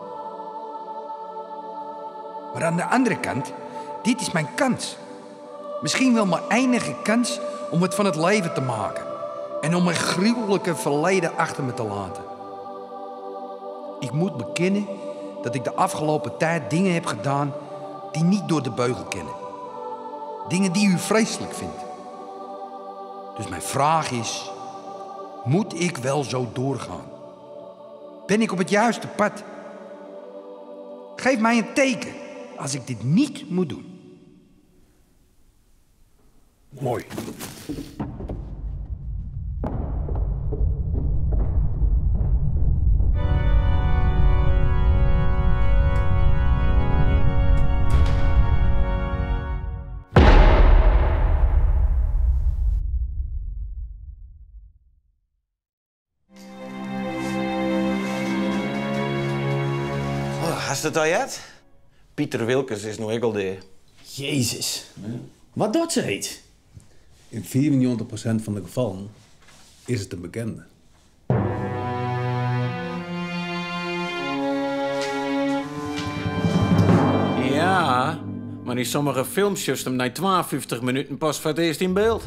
Maar aan de andere kant, dit is mijn kans. Misschien wel mijn enige kans om het van het leven te maken. En om mijn gruwelijke verleden achter me te laten. Ik moet bekennen dat ik de afgelopen tijd dingen heb gedaan die niet door de beugel kennen. Dingen die u vreselijk vindt. Dus mijn vraag is, moet ik wel zo doorgaan? Ben ik op het juiste pad? Geef mij een teken als ik dit niet moet doen. Mooi. Hast het al jet? Pieter Wilkes is nu ook de. Jezus. Wat doet ze heet? In vierennegentig procent van de gevallen is het een bekende. Ja, maar in sommige films just hem na tweeënvijftig minuten pas voor het eerst in beeld.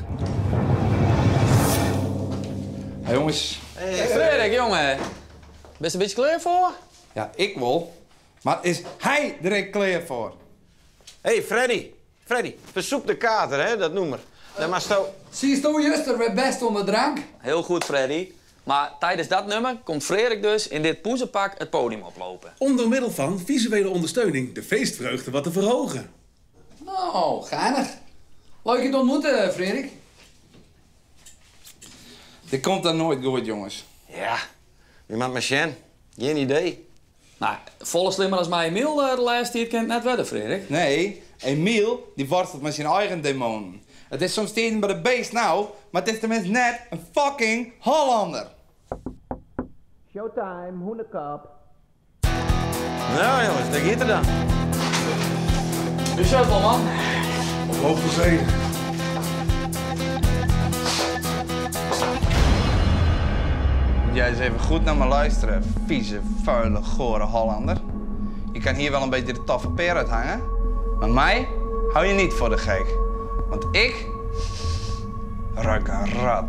Hey jongens. Hey, Frederik, jongen. Ben je een beetje klaar voor? Ja, ik wel. Maar is hij er ook klaar voor? Hé, hey, Freddy. Freddy, verzoek de kater, hè, dat noem maar. Dan maar zo. Zie je juster weer best onder drank? Heel goed, Freddy. Maar tijdens dat nummer komt Frederik dus in dit poezenpak het podium oplopen. Onder middel van visuele ondersteuning de feestvreugde wat te verhogen. Nou, geinig. Leuk je te ontmoeten, Frederik. Dit komt dan nooit goed, jongens. Ja, wie maakt me Sjen? Geen idee. Nou, volle slimmer als mij Emiel uh, de laatste tijd kent net wedden, Frederik. Nee, Emiel die worstelt met zijn eigen demonen. Het is soms tegen bij de beest nou, maar het is tenminste net een fucking Hollander. Showtime, hoenekap. Nou jongens, daar gaat het dan. Dus zo, man. Op hoog voor zee. Moet jij eens even goed naar me luisteren, vieze, vuile, gore Hollander. Je kan hier wel een beetje de toffe peer uithangen, maar mij hou je niet voor de gek. Want ik ruik een rat.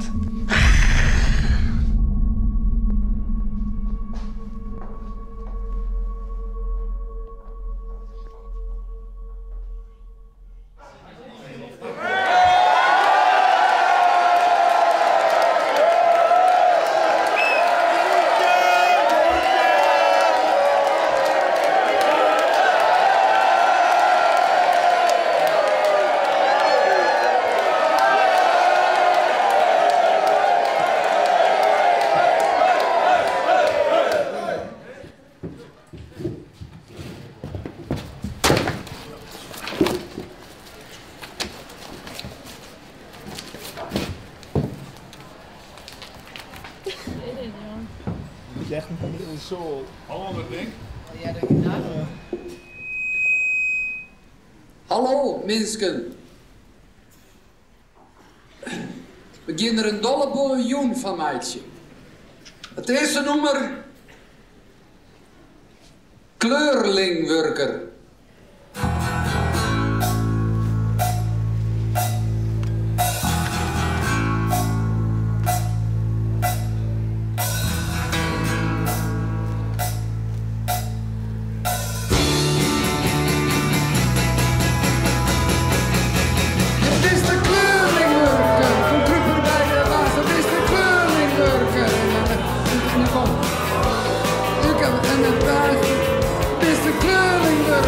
Echt een soul. Hollander, denk Ja, denk ik nou. Hallo, mensen. We gaan er een dolle biljoen van meidje. Het eerste nummer... Kleurlingwerker. Mister Kleurlingwerker.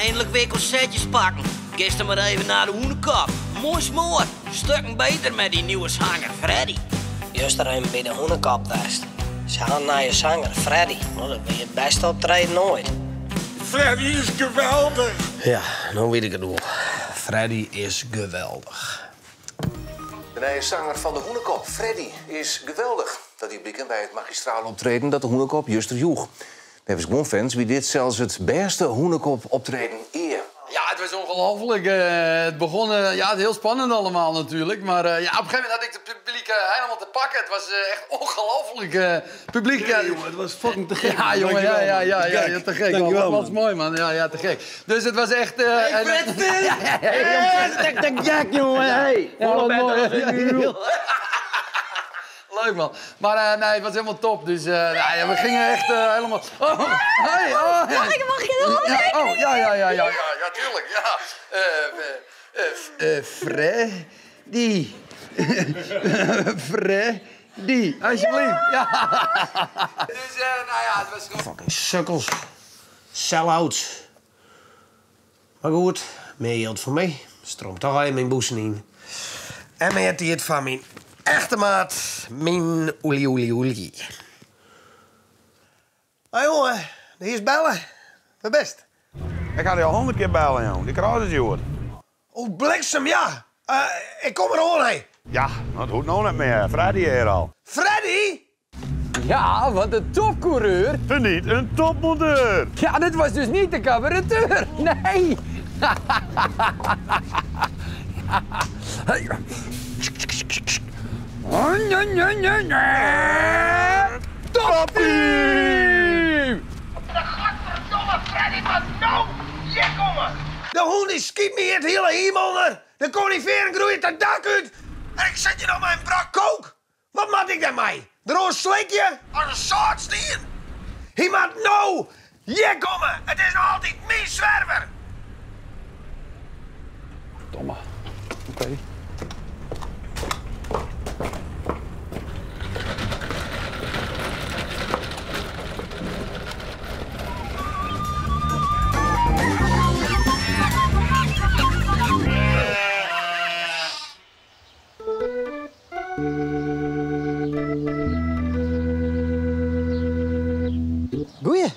eindelijk weer concertjes pakken. Gisteren maar even naar de Hoenekop. Mooi smoor. Stukken beter met die nieuwe zanger Freddy. Juist er een bij de Hoenekopfest. Ze gaan naar je zanger Freddy. Nou, dat ben je het beste optreden nooit. Freddy is geweldig. Ja, nou weet ik het wel. Freddy is geweldig. De nieuwe zanger van de Hoenekop, Freddy, is geweldig. Dat die blikken bij het magistrale optreden dat de Hoenekop juster joeg. Tevens gewoon fans wie dit zelfs het beste Hoenekop optreden eer. Ja, het was ongelooflijk. Uh, het begon uh, ja, het heel spannend allemaal natuurlijk. Maar uh, ja, op een gegeven moment had ik het publiek uh, helemaal te pakken. Het was uh, echt ongelooflijk. Uh, publiek. Ja, jongen, het was fucking te gek. Ja, jongen, ja, ja, ja, ja, ja, te gek. Dankjewel, dat was mooi, man. Ja, ja, te gek. Dus het was echt. Uh, Hey, en- Fred, ja, ja, ja, ja, ja. de Jack, jongen. Hey. Ja, Wat mooi. mooi. Leuk, man. Maar uh, nee, het was helemaal top. Dus uh, nou, ja, we gingen echt uh, helemaal... Oh, hey, oh, hey. Mag ik- mag ik nog ja, zeggen? oh, ja, ja, ja, ja, ja, ja, tuurlijk, ja. Eh, uh, uh, uh, Freddy. Freddy, alsjeblieft. Ja. Dus, uh, nou ja, het was gewoon... Fucking sukkels. Sell-outs. Maar goed, meer geld voor mij. Stroomt toch uit mijn boezen in. En meer heeft hij het van mijn echte maat. Mijn oelie oelie oelie. Hé jongen, die is bellen. Wat best? Ik had je al honderd keer bellen, jongen. Die kruis is joh. Oh, bliksem, ja. Uh, ik kom er al, hé. Ja, dat hoeft nou niet meer. Freddy hier al. Freddy? Ja, wat een topcoureur. Niet een topmonteur. Ja, dit was dus niet de cabareteur. Nee. Hey. Oh, nee, nee, nee, nee. Toppie! De godverdomme Freddy, wat nou? Hier komen. De hond die schiet me hier het hele hemel onder. De coniferen groeit het dak uit. En ik zet je nog mijn brak kook. Wat maak ik daarmee? Droog slik je als een soortstien. Hij maakt nou. Hier komen. Het is nog altijd mijn zwerver. Domme. Oké. Okay. Goeie.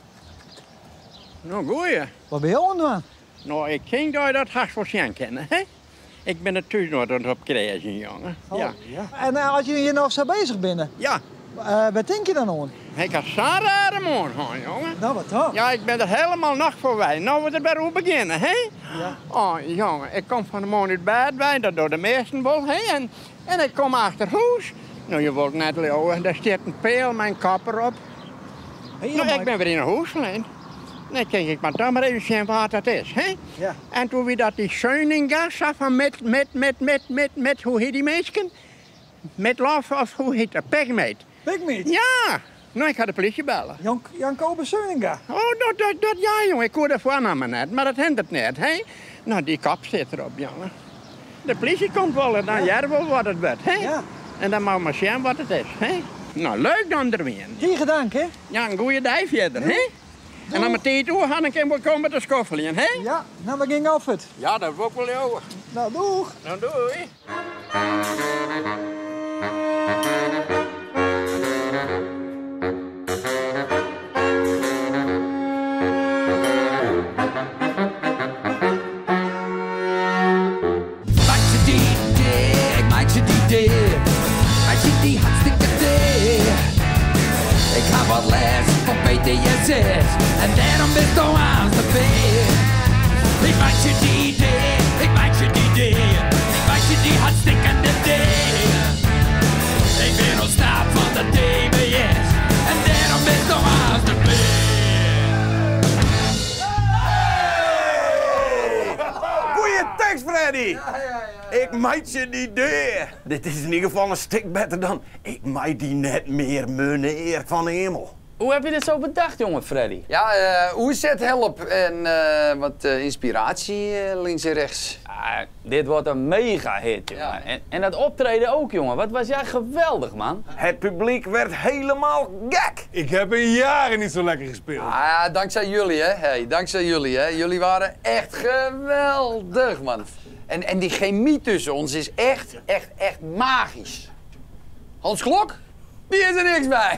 Nou, goeie. Wat ben je aan het doen? Nou, ik denk dat je dat haast voor zien kennen, hè? Ik ben er thuis nog aan het krijgen, jongen. Oh, ja. ja. En uh, als je hier nog zo bezig bent? Ja. Uh, wat denk je dan aan? Ik had zo'n rare morgen, jongen. Nou, wat dan? Ja, ik ben er helemaal nog voorbij. Nou, we er bij hoe beginnen, hè? Ja. Oh, jongen, ik kom van de morgen uit bed bij, dat door de meesten wel, hè? En, en ik kom achter huis. Nou, je wilt net leeuwen, daar staat een peel, mijn kop erop. Hey, nou, ik ben weer in een huis alleen. Dan denk ik, maar dan maar even zien wat dat is, hè? Ja. En toen we dat die Scheuninga zag van met, met, met, met, met, met, hoe heet die meisje? Met love of hoe heet dat? Pegmeet. Pegmeet? Ja. Nou, ik ga de politie bellen. Jan, Jan Kobe Scheuninga? Oh, dat, dat, dat, ja, jongen. Ik hoorde de voornaam net, maar dat hindert niet, hè? Nou, die kop zit erop, jongen. De politie komt wel en dan jij wel wat het wordt, hè? Ja. En dan mag maar zien wat het is, hè? Nou, leuk dan er weer. Geen gedank, hè? Ja, een goede dag verder, Ja. hè? En dan meteen toe gaan ik hem komen te schoffelen, hè? Ja, nou, we gingen af het. Ja, dat wil ik wel jou. Nou, doeg. Nou, doei. Maak je die idee, ik maak je die idee. Maak je die hartstikke idee. Ik ga wat les van P T S S en daarom ben ik toch aan de beer. Ik maak je die idee, ik maak je die idee. Ik maak je die hartstikke idee. Ik ben op stap van de D B S en daarom ben ik toch aan de beer. Goeie tekst, Freddy! Ik maak je die deur. Dit is in ieder geval een stuk beter dan ik maak die net meer meneer van hemel. Hoe heb je dit zo bedacht, jongen Freddy? Ja, uh, hoe zet help en uh, wat uh, inspiratie uh, links en rechts. Ah, Ja, dit wordt een mega hit, jongen. Ja. En, en dat optreden ook, jongen. Wat was jij geweldig, man. Het publiek werd helemaal gek. Ik heb in jaren niet zo lekker gespeeld. Ah, ja, dankzij jullie, hè. Hey, dankzij jullie, hè. Jullie waren echt geweldig, man. En, en die chemie tussen ons is echt, echt, echt magisch. Hans Klok? Die is er niks bij.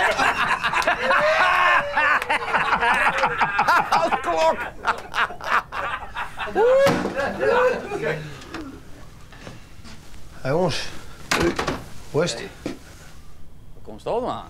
Hans Klok. Hey jongens, hoe is het? Kom stil, man.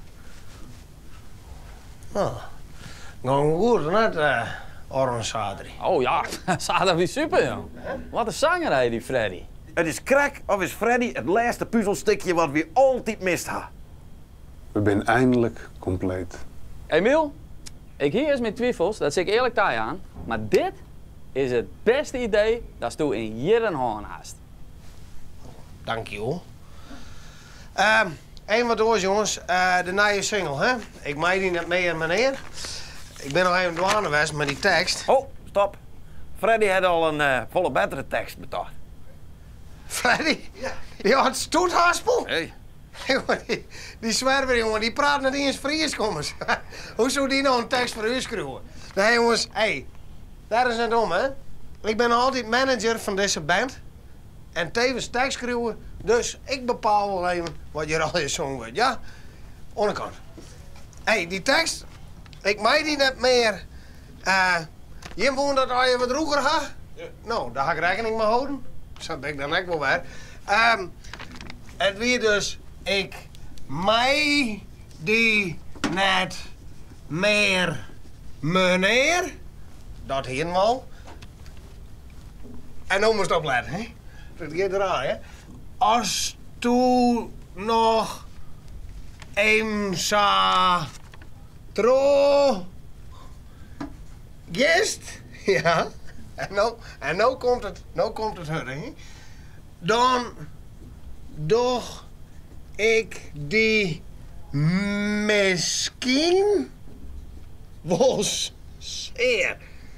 Nou, gewoon goed, net, uh, Orange Sadri. Oh ja, Sadri was super, joh. Wat een zanger, hè, die Freddy. Het is crack of is Freddy het laatste puzzelstukje wat we altijd mist hebben? We zijn eindelijk compleet. Emiel, ik hier eens met twijfels, dat zeg ik eerlijk daar aan. Maar dit is het beste idee dat je in jaren hoorn hast. Dank je wel. Uh, Eén wat oors, jongens. Uh, de nieuwe single, hè? Ik maak die net meer, meneer. Ik ben nog even douane geweest met die tekst. Oh, stop. Freddy had al een uh, volle betere tekst betaald. Freddy? Ja. Die had stoethaspel? Hey. die, die zwerver, jongen, die praat niet eens Fries, kom eens. Hoe zou die nou een tekst voor u schrijven? Nee, jongens, hé. Hey, daar is het om, hè? Ik ben altijd manager van deze band. En tevens tekstschrijver, dus ik bepaal wel even wat je al eens zong wordt, ja? Onderkant. Hé, hey, die tekst, ik maak die net meer. Uh, je vond dat als je wat roeger had? Ja. Nou, daar ga ik rekening mee houden. Zo ben ik dan ook wel weer. Um, het weer dus, ik mij die net meer meneer. Dat heen wel. En nou moest opletten, hè? Dat gaat eraan, hè? Als toen nog een sa tro gist, ja. En nou, en nou komt het, nou komt het hudden, hè? Dan doch ik die misschien was zeer.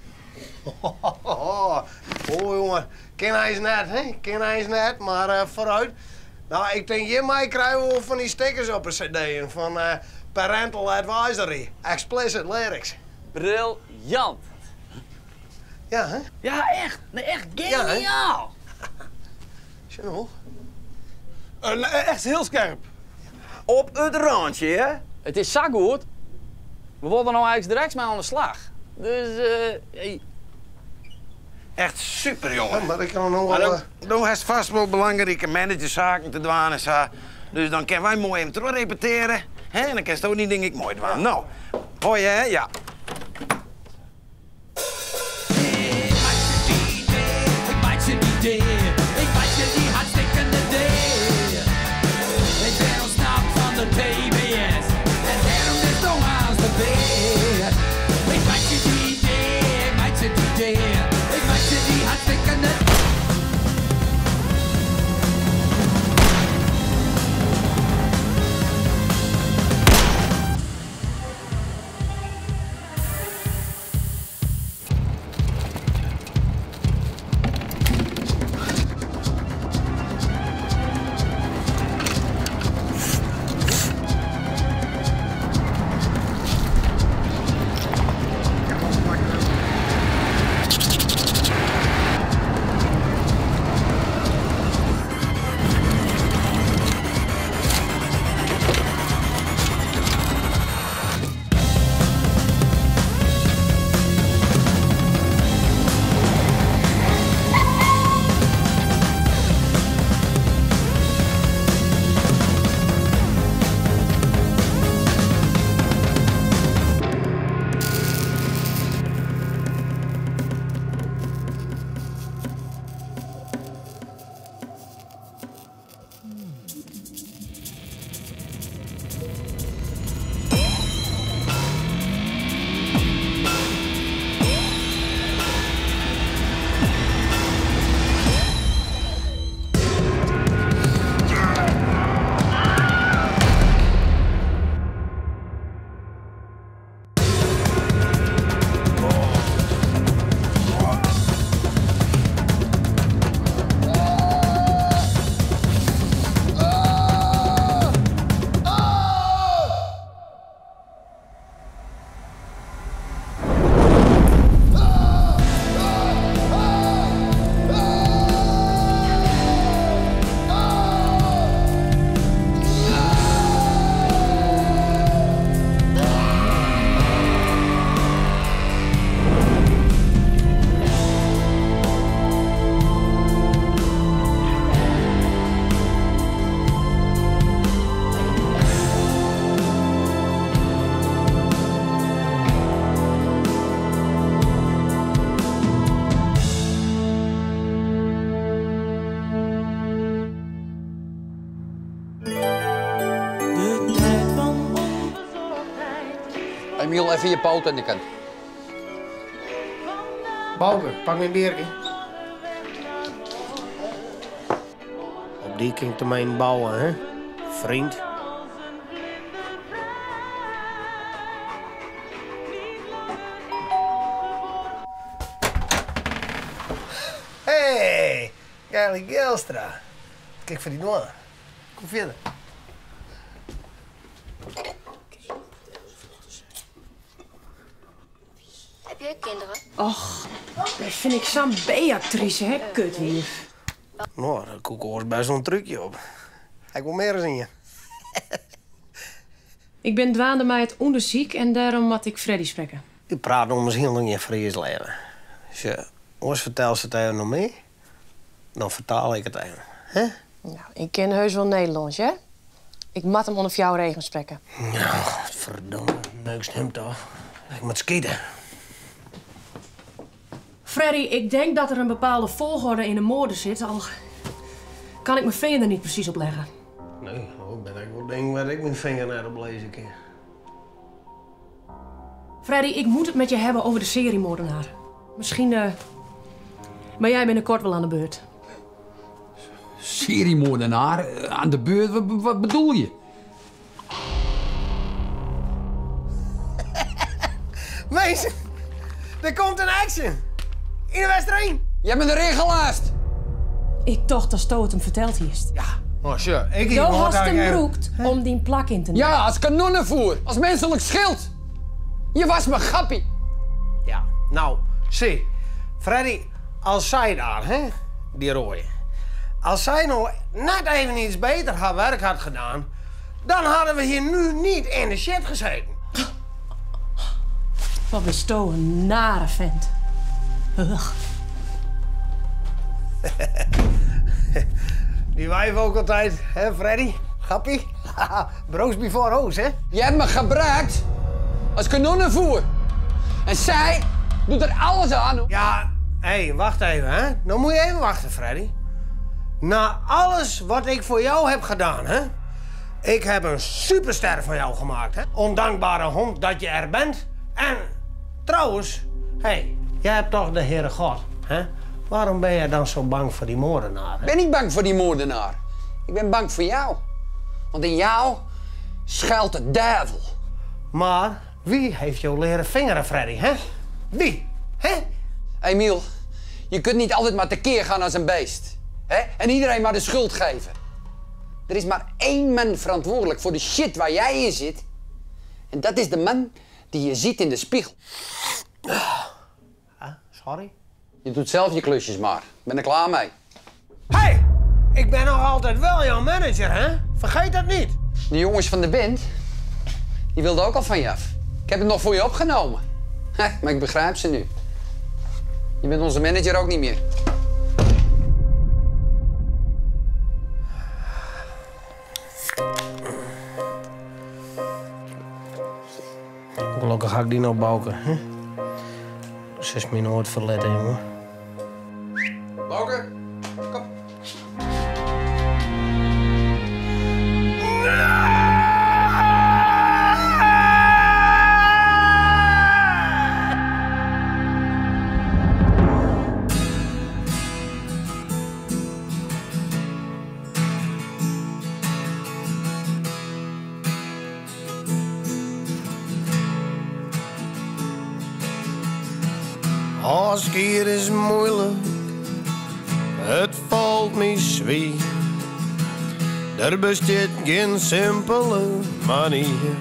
Oh, jongen, ken hij eens net, hè? Ken hij eens net, maar uh, vooruit. Nou, ik denk, je mij krijgen we van die stickers op een cd van uh, Parental Advisory, Explicit Lyrics. Briljant. Ja, hè? Ja, echt. Nee, echt geniaal. Ja, Zo. Uh, echt heel scherp. Op het randje, hè? Het is zo goed. We worden nou eigenlijk direct mee aan de slag. Dus, eh... Uh, hey. Echt super, jongen. Ja, maar ik kan nog wel... Maar dan, dan heeft vast wel belangrijke managerszaken te doen en zo. Dus dan kunnen wij mooi even terug repeteren. Hè? En dan kan je ook niet, denk ik, mooi doen. Nou, hoor je, hè? Ja. Ik maak je die hartstikkende deel. Ik ben ontsnapt van de T B S. En daarom is de haast de beer. Ik maak je die idee, ik maak je die idee. Ik maak je die hartstikkende Emiel, even je poot aan de kant. Bouke, pak mijn biertje. Op die ging te mijn bouwen, hè? Vriend. Hey, Kylie Gelstra. Kijk voor die noir. Kom verder. Heb jij kinderen? Och, dat vind ik zo'n Beatrice, hè, kutlief. Nou, daar koek ik best wel een trucje op. Ik wil meer zien je. Ik ben dwaande mij het onderziek en daarom moet ik Freddy spreken. Je praat om misschien nog in je Fries leven. Als je ons vertelt ze tegen nog mee, dan vertaal ik het even. Hè? Nou, ik ken heus wel Nederlands, hè? Ik mat hem onder jouw regen spreken. Nou, verdomme, neukst hem toch. Ik moet skieten. Freddy, ik denk dat er een bepaalde volgorde in de moorden zit, al kan ik mijn vinger er niet precies op leggen. Nee, oh, ben ik wel ding waar ik mijn vinger naar op lezen kan. Freddy, ik moet het met je hebben over de seriemoordenaar. Misschien uh, ben jij binnenkort wel aan de beurt. Seriemoordenaar? Uh, aan de beurt? Wat, wat bedoel je? Mensen, er komt een action. In de wedstrijd. Jij bent erin gelast. Ik dacht dat Sto het hem verteld heeft. Ja. Oh, sure. Ik Je hast hem broekt om die plak in te nemen. Ja, als kanonnenvoer. Als menselijk schild. Je was mijn gappie. Ja, nou, zie. Freddy, als zij daar, hè, die rooie. Als zij nou net even iets beter haar werk had gedaan, dan hadden we hier nu niet in de shit gezeten. Wat is Sto een nare vent. Ugh. Die wijf ook altijd, hè, Freddy? Gappie? Broos before hoes, hè? Je hebt me gebruikt als kanonnenvoer. En zij doet er alles aan. Ja, hé, hey, wacht even, hè? Nou moet je even wachten, Freddy. Na alles wat ik voor jou heb gedaan, hè? Ik heb een superster van jou gemaakt, hè? Ondankbare hond dat je er bent. En trouwens, hé, hey, jij hebt toch de Heere God, hè? Waarom ben je dan zo bang voor die moordenaar? Ik ben niet bang voor die moordenaar. Ik ben bang voor jou. Want in jou schuilt de duivel. Maar wie heeft jou leren vingeren, Freddy, hè? Wie? Hè? Emiel, je kunt niet altijd maar tekeer gaan als een beest. Hè? En iedereen maar de schuld geven. Er is maar één man verantwoordelijk voor de shit waar jij in zit. En dat is de man die je ziet in de spiegel. Ah, sorry? Je doet zelf je klusjes maar. Ik ben er klaar mee. Hé! Hey, ik ben nog altijd wel jouw manager, hè? Vergeet dat niet. De jongens van de band, die wilden ook al van je af. Ik heb het nog voor je opgenomen. Maar ik begrijp ze nu. Je bent onze manager ook niet meer. Gelukkig ga ik die nog bouwen, hè? Ze is me nooit verletten, jongen. Bouke, kom. Afscheid is moeilijk, het valt me zwaar. Er bestaat geen simpele manier.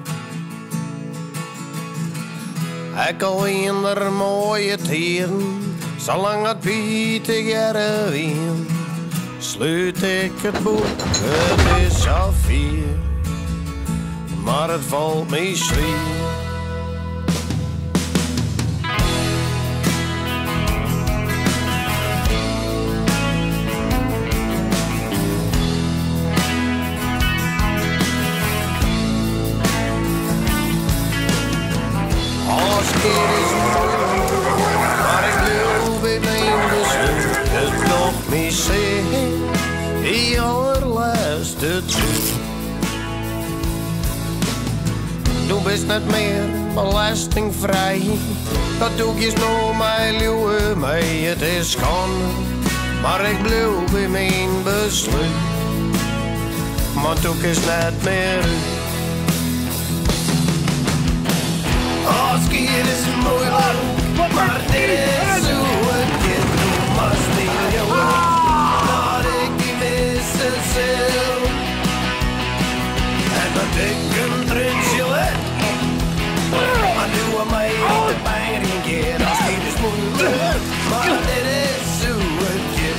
Ik alleen er mooie tijden, zolang het Pieter jaren wien. Sluit ik het boek, het is al vier, maar het valt me zwaar. Maar ik wil bij mijn besluit het nog niet zeggen, die allerlaatste tijd. Du bist niet meer belastingvrij. Dat doe ik nou mijn lieve mee, het is schande. Maar ik blijf bij mijn besluit. Want ook is net meer uit. Als kier is moeilijk, maar dit is hoe het kind doet. Maar stil jongen, dat ik die missen zil. En dat ik een drinkje let. Maar doe mij niet de pijn een keer. Als kier is moeilijk, maar dit is hoe het kind.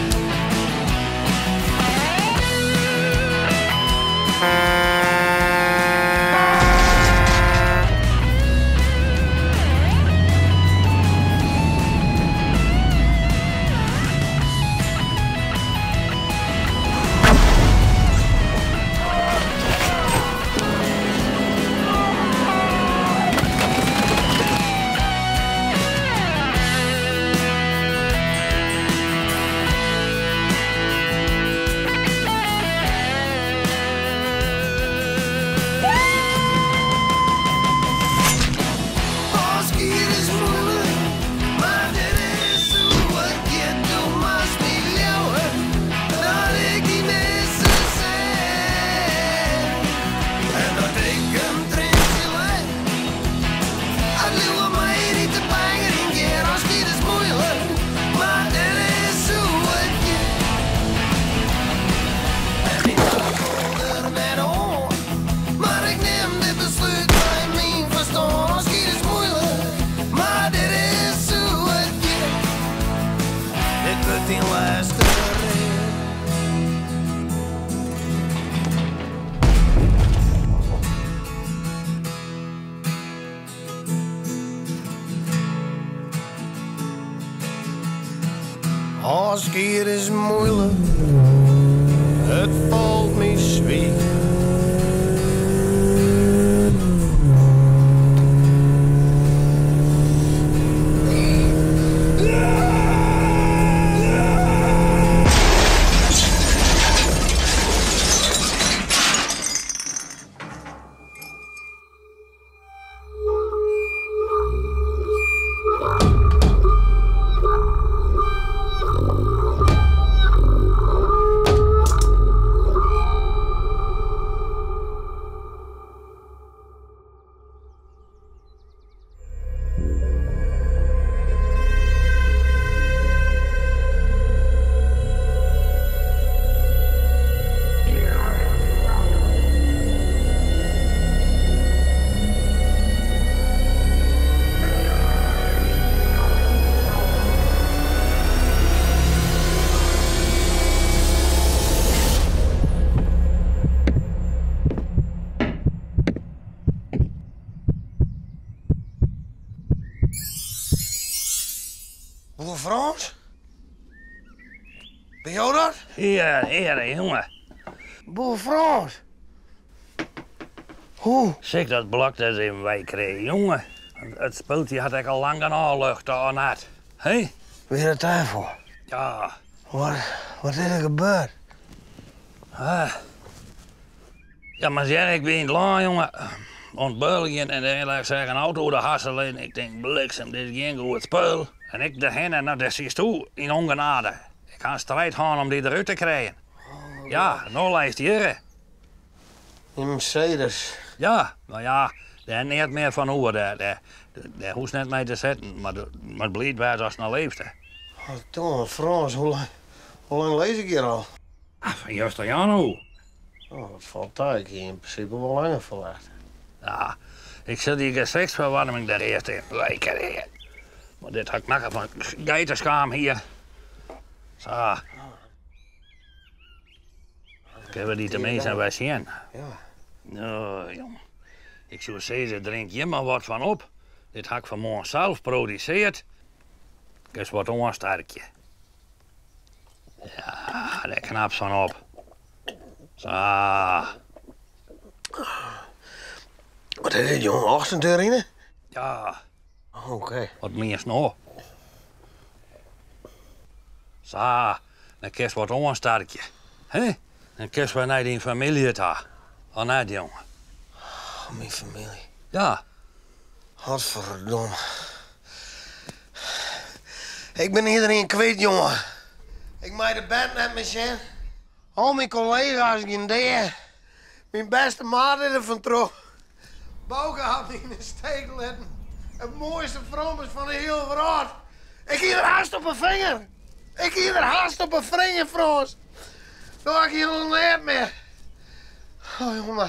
Als keer is moeilijk, het valt me zwaar. Boer Frans? Ben jou dat? Hier, hier, jongen. Boer Frans? Hoe? Zeg dat blok dat ze in wij kregen, jongen. Het speeltje had ik al lang aan aanlucht aan net. Hé? Hey? Weer het tijd voor? Ja. Wat, wat is er gebeurd? Ah. Ja, maar zeg, ik ben in het laan, jongen. Ontbeulingen en de hele zeggen een auto de hassel in. Ik denk, bliksem, dit is geen goed spul. En ik de hen, nou, dat is toe in ongenade. Ik ga een strijd gaan om die eruit te krijgen. Oh, ja, nou lijst hier. In Mercedes? Ja, nou ja, daar niet meer van hoe. Daar, daar, daar hoeft net mee te zetten, maar, maar het bleef bij als een leefde. Oh, Tom, Frans, hoe lang, hoe lang lees ik hier al? Ah, van Justiniano. Oh, dat valt uit. Ik in principe wel langer verwacht. Ja, ik zit die gezichtsverwarming daar eerst in wijken. Maar dit had ik maken van geitenschaam hier. Zo. Kunnen we die tenminste bij zien? Ja. Nou, jong. Ik zou zeggen, drink je maar wat van op. Dit had ik vanmorgen zelf geproduceerd. Kijk wat onsterkje. Ja, daar knapt van op. Zo. Wat is dit, jongen? achtentwintig erin? Ja. Oké. Okay. Wat meer snor. Zo, dan kies wat onsterkje. Hé? Dan kies we naar die familie daar. Oh, nee, jongen. Oh, mijn familie. Ja. Godverdomme. Ik ben iedereen kwijt, jongen. Ik maak de bed net met je. Al mijn collega's gaan daar. Mijn beste maat is er van terug. Bouke had me in de steek laten. Het mooiste frommers van de hele wereld. Ik hier er haast op een vinger. Ik hier er haast op een vinger, Frans. Dan heb ik hier nog niet meer. Oh, jongen.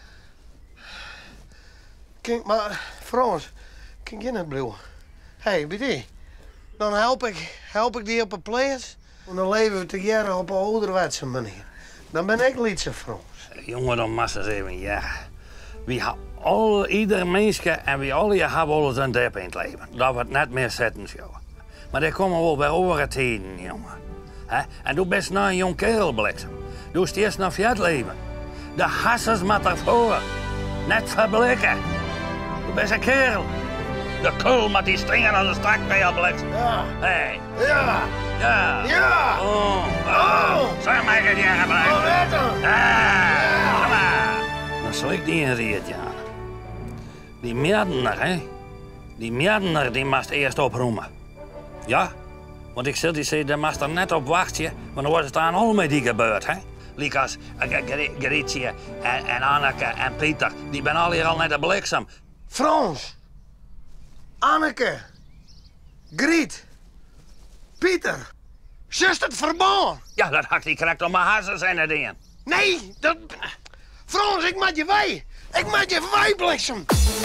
Kijk, maar, Frans, kijk je net blijven? Hé, hey, weet je, dan help ik, help ik die op een plaats. En dan leven we together op een ouderwetse manier. Dan ben ik liedje, Frans. Jongen, dan mag eens even, ja. We hebben alle, ieder mensje en we alle hebben alles een dep in het leven. Dat we het net meer zetten, zo. Maar daar komen we wel bij andere tijden, jongen. He? En du bent nou een jong kerel, bliksem. Du stierst nog voor het leven. De hassers met ervoor. Net verblikken. Du bent een kerel. De kul met die stringen aan de strak bij je bliksem. Ja. Hey. Ja. Ja. Ja. Oh. Oh. Zeg maar dat jij blijft. Oh, net dan. Ja. Kom maar. Dan slik die een rietje aan. Die meerdener, hè. Die meerdener, die mag eerst opruimen. Ja? Want ik zit die zei, daar mag er net op wachten, want dan wordt het aan al met die gebeurd, hè. Liek als Grietje en, en Anneke en Pieter, die ben al hier al net de bliksem. Frans. Anneke. Griet. Pieter. Just het verband. Ja, dat had die correct om mijn hazen zijn er dingen. Nee, dat... Frans, ik maak je wij. Ik maak je wij, bliksem.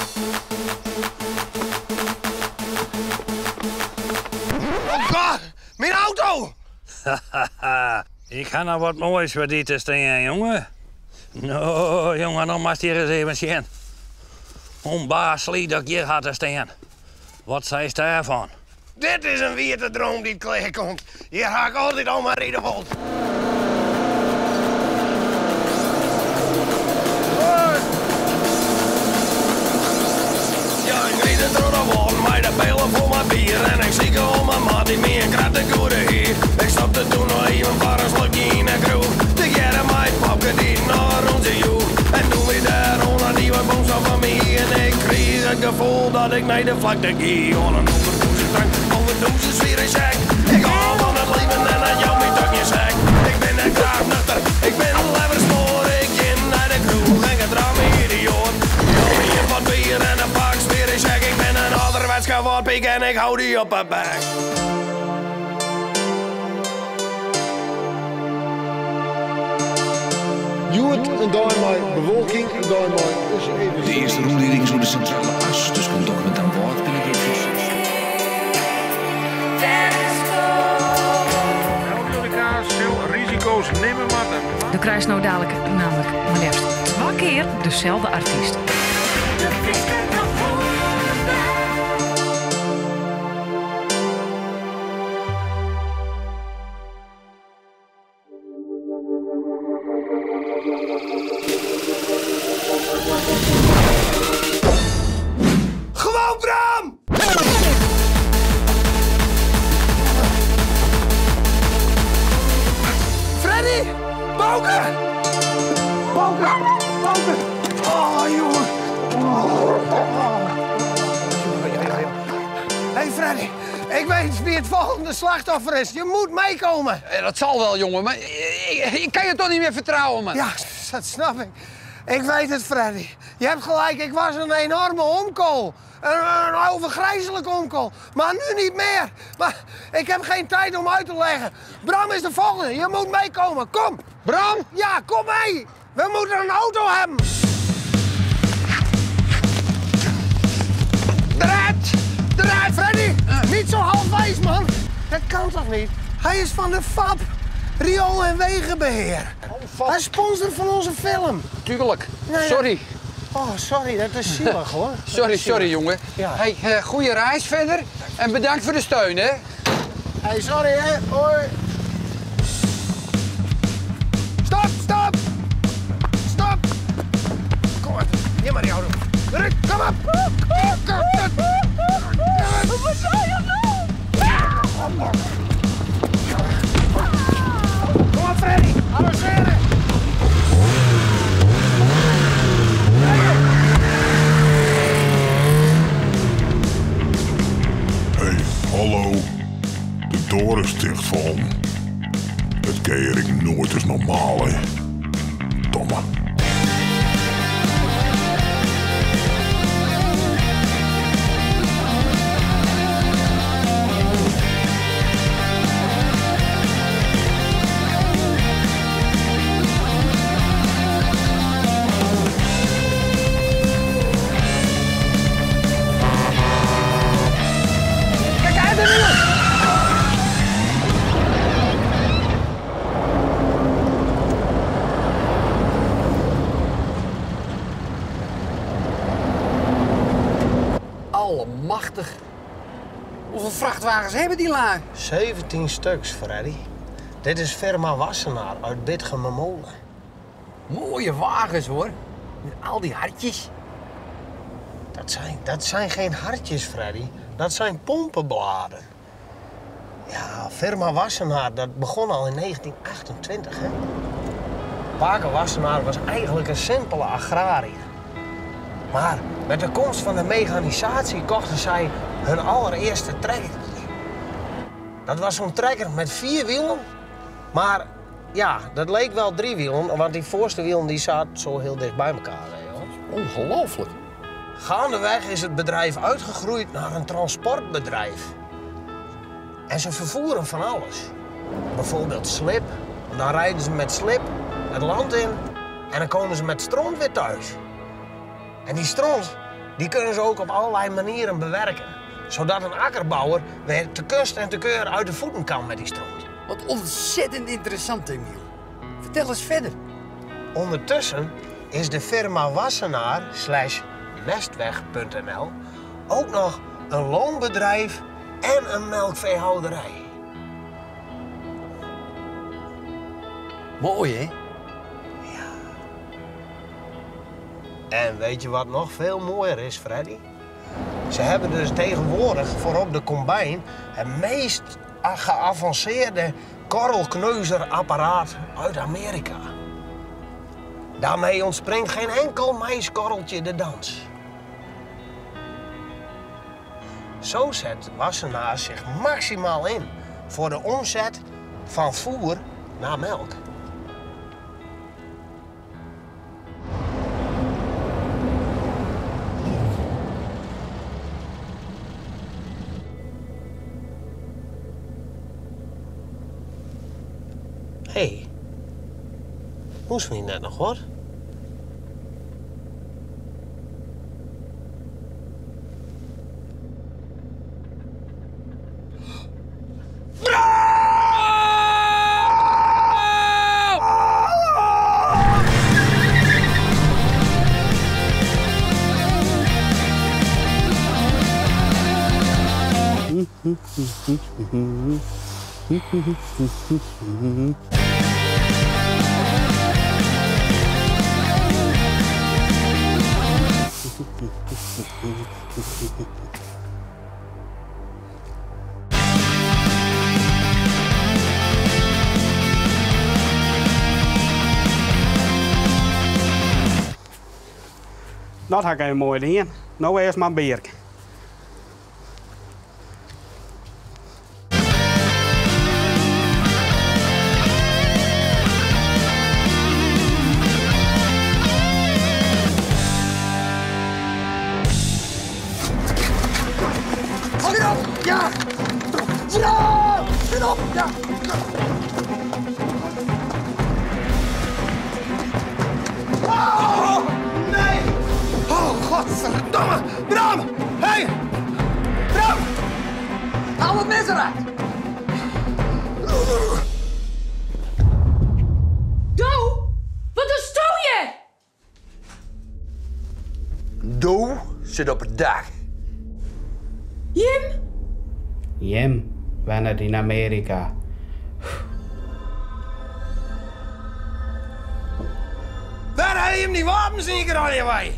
Oh god, mijn auto. Ik ga nou wat moois voor die te staan, jongen. Nou, jongen, dan mag je hier eens even zien. Onbaaslijk dat ik hier had te staan. Wat zei je daarvan? Dit is een wierte droom die klaar komt. Hier ga ik altijd al maar reden volt. Ja, ik reed het door de wand, maar de bellen voor mijn bier. En ik zie om mijn maat die meer krijgt de goede hier. Ik stapte toen nog even voor een slokje in de kroeg. De jaren mijn papje die naar onze joe. En toen weer daar onder die wat boos van me hier. En ik kreeg het gevoel dat ik naar de vlakte ging. Al een overdoze drank, overdoze sfeer en check. Ik hou van het leven en dat jou mijn tukje zegt. Ik ben een graag nuchter, ik ben een leversmoor. Ik ging naar de kroeg en gedraag me idioot. Ik hou me hier wat bier en een pak sfeer en check. Ik ben een ouderwets gewaadpik en ik hou die op een bek. Joert en Daimai, bewolking en Daimai. De eerste rondleiding zo de centrale as, dus komt toch met een woord binnen dit proces. Elke kaas veel risico's nemen matten. Dan krijg je nou dadelijk namelijk maar liefst twee keer dezelfde artiest. Gewoon Bram! Freddy! Bouke! Bouke! Bouke! Oh, jongen! Hé, hey, Freddy. Ik weet wie het volgende slachtoffer is. Je moet meekomen. Ja, dat zal wel, jongen. Maar ik, ik kan je toch niet meer vertrouwen, man. Ja, dat snap ik. Ik weet het, Freddy. Je hebt gelijk, ik was een enorme omkool. Een, een overgrijzelijke omkool. Maar nu niet meer. Maar ik heb geen tijd om uit te leggen. Bram is de volgende. Je moet meekomen. Kom. Bram? Ja, kom mee. We moeten een auto hebben. Eruit! Eruit, Freddy! Uh. Niet zo halfwijs, man. Dat kan toch niet? Hij is van de F A P. Riool- en Wegenbeheer. Oh, hij is sponsor van onze film. Tuurlijk. Nee, sorry. Oh, sorry. Dat is zielig, hoor. Dat sorry, is sorry, zielig. jongen. Ja. Hey, uh, goede reis verder. En bedankt voor de steun, hè. Hey, sorry, hè. Hoi. Stop, stop. Stop. Kom maar. Hier maar die auto. Ruk, kom op. Kom op. Wat zei je nou? Kom op, Freddy. Avanceren. orensticht van. Het keer ik nooit als normaal, hè. Domme. Allemachtig. Hoeveel vrachtwagens hebben die lui? zeventien stuks, Freddy. Dit is firma Wassenaar uit Bitgememolen. Mooie wagens hoor. Met al die hartjes. Dat zijn, dat zijn geen hartjes, Freddy. Dat zijn pompenbladen. Ja, firma Wassenaar, dat begon al in negentien achtentwintig, hè? Paken Wassenaar was eigenlijk een simpele agrariër. Maar met de komst van de mechanisatie kochten zij hun allereerste trekker. Dat was zo'n trekker met vier wielen. Maar ja, dat leek wel drie wielen, want die voorste wielen die zaten zo heel dicht bij elkaar. Hè, ongelooflijk. Gaandeweg is het bedrijf uitgegroeid naar een transportbedrijf. En ze vervoeren van alles. Bijvoorbeeld slip. Dan rijden ze met slip het land in en dan komen ze met stront weer thuis. En die stront, die kunnen ze ook op allerlei manieren bewerken. Zodat een akkerbouwer weer te kust en te keur uit de voeten kan met die stront. Wat ontzettend interessant, Emiel. Vertel eens verder. Ondertussen is de firma Wassenaar slash Mestweg punt n l ook nog een loonbedrijf en een melkveehouderij. Mooi, hè? En weet je wat nog veel mooier is, Freddy? Ze hebben dus tegenwoordig voor op de combine het meest geavanceerde korrelkneuzerapparaat uit Amerika. Daarmee ontspringt geen enkel maiskorreltje de dans. Zo zet Wassenaar zich maximaal in voor de omzet van voer naar melk. Hé, hey, moest we niet net nog wat? Dat had ik een mooi ding. Nou eerst maar bier. Hou je op! Ja! Ja! Zit op! Ja! Oh! Nee! Oh, godverdomme! Bram! Hé! Hey! Bram! Haal het mes eruit! Do! Wat doe je? Do zit op het dak. Jim? Jim, wanneer in Amerika. Waar heb je hem die wapens in je wij?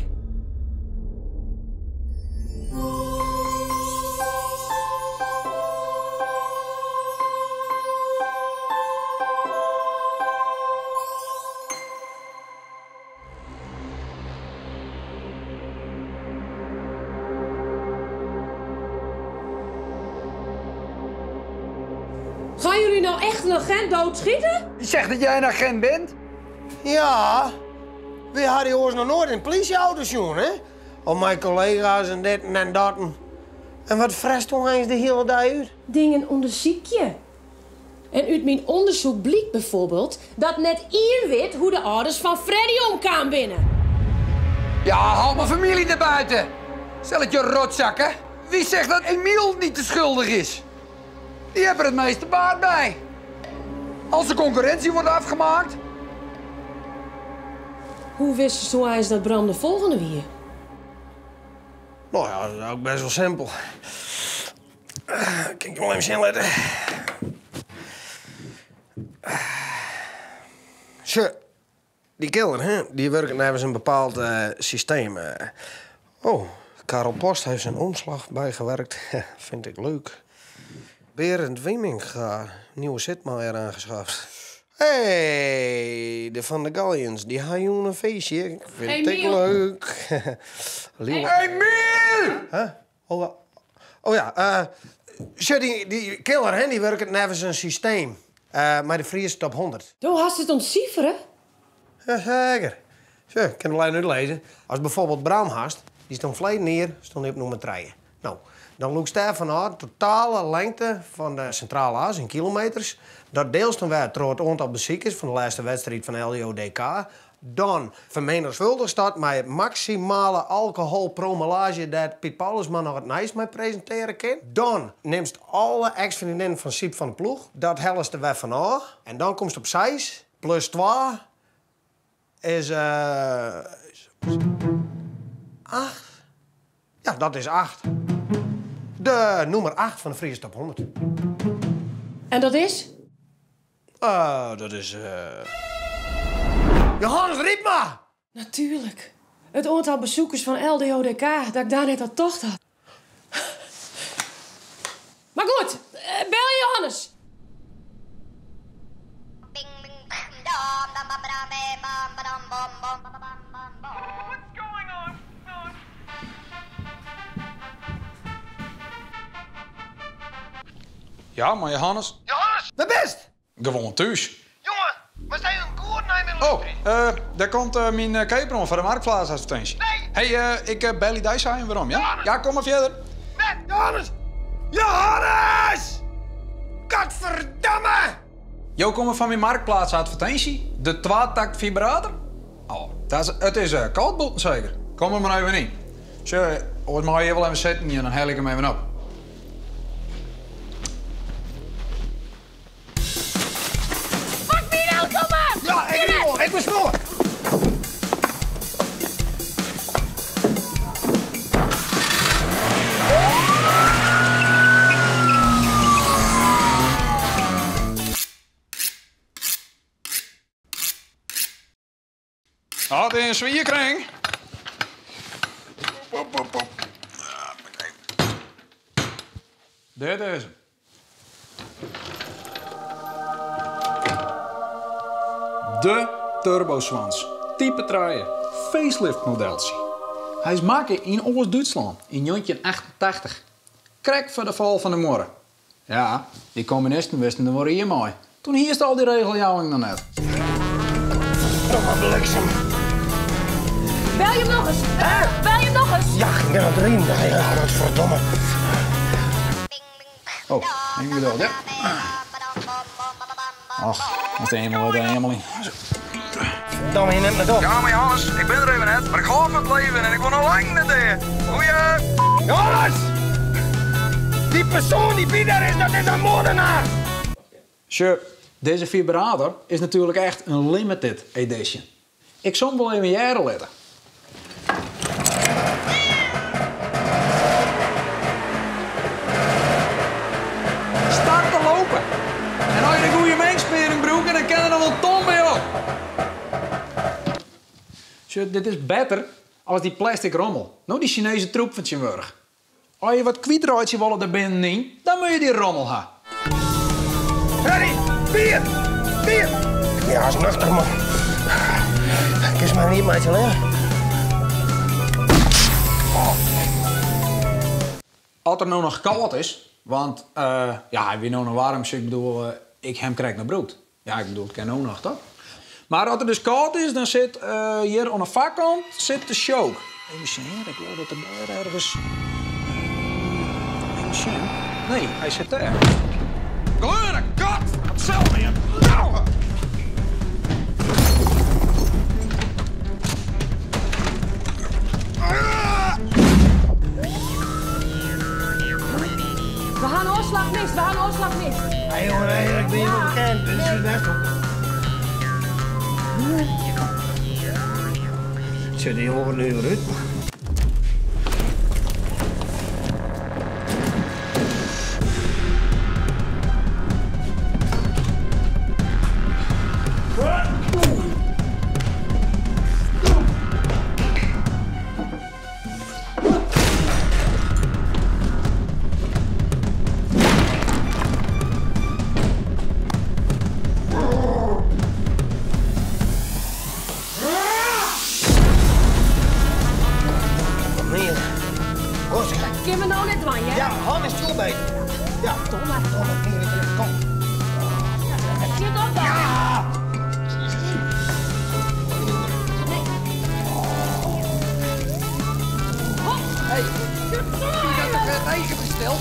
Gaan jullie nou echt een agent doodschieten? Wie zegt dat jij een agent bent? Ja, we hadden ons nog nooit in politieauto zien, hè? Of mijn collega's en dit en dat. En wat frest toch eens de hele dag uit? Dingen onderzoek je. En uit mijn onderzoek blijkt bijvoorbeeld dat net ieder weet hoe de ouders van Freddy omgaan binnen. Ja, haal mijn familie naar buiten. Stel het je rotzakken. Wie zegt dat Emiel niet de schuldig is? Die hebben er het meeste baat bij. Als de concurrentie wordt afgemaakt. Hoe wist ze zo eens dat Bram de volgende weer? Nou ja, dat is ook best wel simpel. Kijk je wel even zien letten. Zo, die killer, hè, die werkt namens een bepaald uh, systeem. Uh. Oh, Karel Post heeft zijn omslag bijgewerkt. Vind ik leuk. Berend Wieminga, nieuwe zitmaier aangeschaft. Hey, de Van de Gallions, die gaan je een feestje. Ik vind Hey, het Miel. leuk. Lieve. Hey, Miel! Huh? Oh, ja. oh ja, uh, zo, die, die killer, hè, die werkt namens een systeem. Uh, maar de Fries top honderd. Toen had ze het ontcijferen? Jazeker. Zo, ik kan het alleen uitlezen. Als bijvoorbeeld Bram haast, die stond vleed neer, stond hij op nummer drie. Nou, dan loopt daarvan uit de totale lengte van de centrale as in kilometers. Dat deels dan weer door het aantal bezoekers van de laatste wedstrijd van L D O D K. Dan vermenigvuldigd staat met het maximale alcoholpromillage dat Piet Paulusman nog het nice mee presenteren kan. Dan neemt alle ex-vriendinnen van Siep van de Ploeg. Dat hellen er weer van af. En dan komt het op zes plus twee is uh, acht. Ja, dat is acht. De nummer acht van de Friese top honderd. En dat is? Uh, dat is... Uh... Johannes Riepma! Natuurlijk. Het aantal bezoekers van L D O D K dat ik daar net al tocht had. Maar goed, uh, bel Johannes. Ja, maar Johannes? Johannes! Wat best? Gewoon thuis. Jongen, we zijn een koord naar mijn Oh, uh, daar komt uh, mijn uh, keperon van de marktplaatsadvertentie. Nee! Hey, uh, ik uh, bel je daar zijn waarom, ja? Johannes. Ja, kom maar verder. Net, Johannes! Johannes! Godverdamme! Jo, kom maar van mijn marktplaatsadvertentie. De twee-takt vibrator. Oh, dat is, het is uh, koudboeten zeker. Kom er maar even in. Zo, ons mag je wel even zitten en dan hel ik hem even op. Ja, ik riem, ik ben snor. Ah, dit is een zwierkring. Dit is hem. De Turboswans. Type truien. Facelift modeltje. Hij is maken in Oost-Duitsland in negentien achtentachtig. Krek voor de val van de morgen. Ja, die communisten wisten er worden hier mooi. Toen hierst al die regeljouwing nog net. Domme bliksem. Bel je hem nog eens? Huh? Bel je hem nog eens? Ja, ik ben aan het riem. Ja, dat is verdomme. Oh, ik bedoel, ja. Ach, dat is helemaal wat helemaal niet. Dan je net met op. Ja, maar Johannes, ik ben er even net, maar ik ga van het leven en ik wil nog lang naar daar. Goeie! Johannes! Die persoon die bij daar is, dat is een moordenaar! Sure, deze vibrator is natuurlijk echt een limited edition. Ik zal hem wel even jaren letten. Start te lopen! En als je de goede mengsmering broek en dan kan er nog een ton bij op. Sure, dit is beter als die plastic rommel. Nou die Chinese troep van Tjenburg. Als je wat kwijtraadje willen er binnenin, dan moet je die rommel hebben. Freddy, bier! Bier! Ja, is nuchter, man. Kies maar niet, maatje, hè? Als er nou nog koud is, Want uh, ja, hij weet nog warm, dus ik bedoel, uh, ik hem krijg naar brood. Ja, ik bedoel, het kan ook nog, toch? Maar als het dus koud is, dan zit uh, hier aan de vakkant zit de show. Even zien, ik geloof dat er daar ergens... Even zien. Nee, hij zit daar. Kleure kat! Wat zelf meer? Nou! We gaan oorslag mis, we gaan oorslag mis. Hé jongen, hey, ik ben je wel bekend, dit is het best op. Zit die jongen nu uit? Kim me nou net van, hè? Ja, hang eens toe bij. Ja, Tom, maar. kom. Het zit op dan. Ja! Hé, heb je dat toch regen besteld?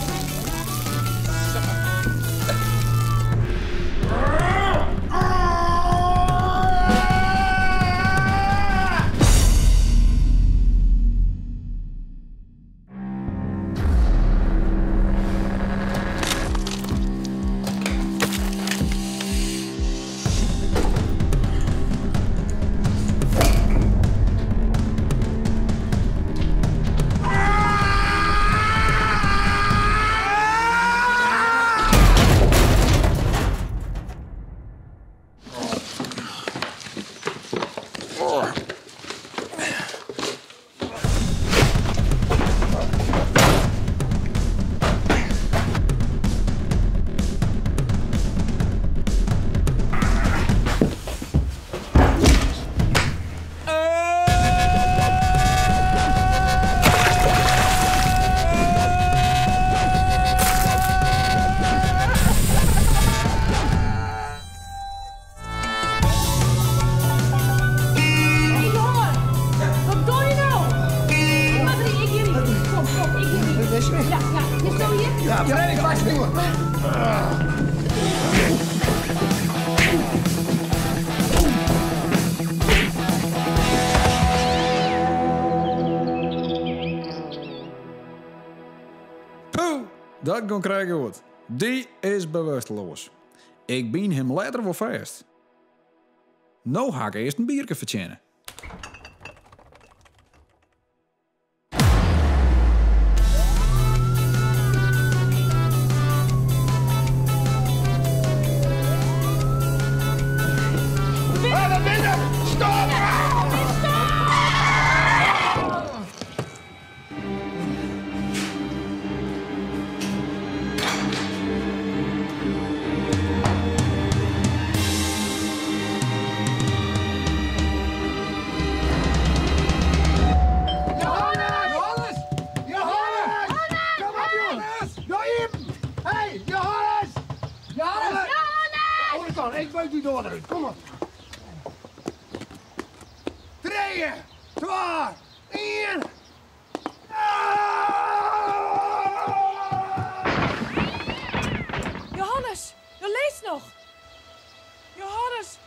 Ja, Frederik, wacht nu. Poeh, dat kan krijgen goed. Die is bewusteloos. Ik ben hem later wel vast. Nou ga ik eerst een biertje verzinnen. Ik buik die door eruit, kom op. Drie, twee, één. Johannes, je leest nog. Johannes.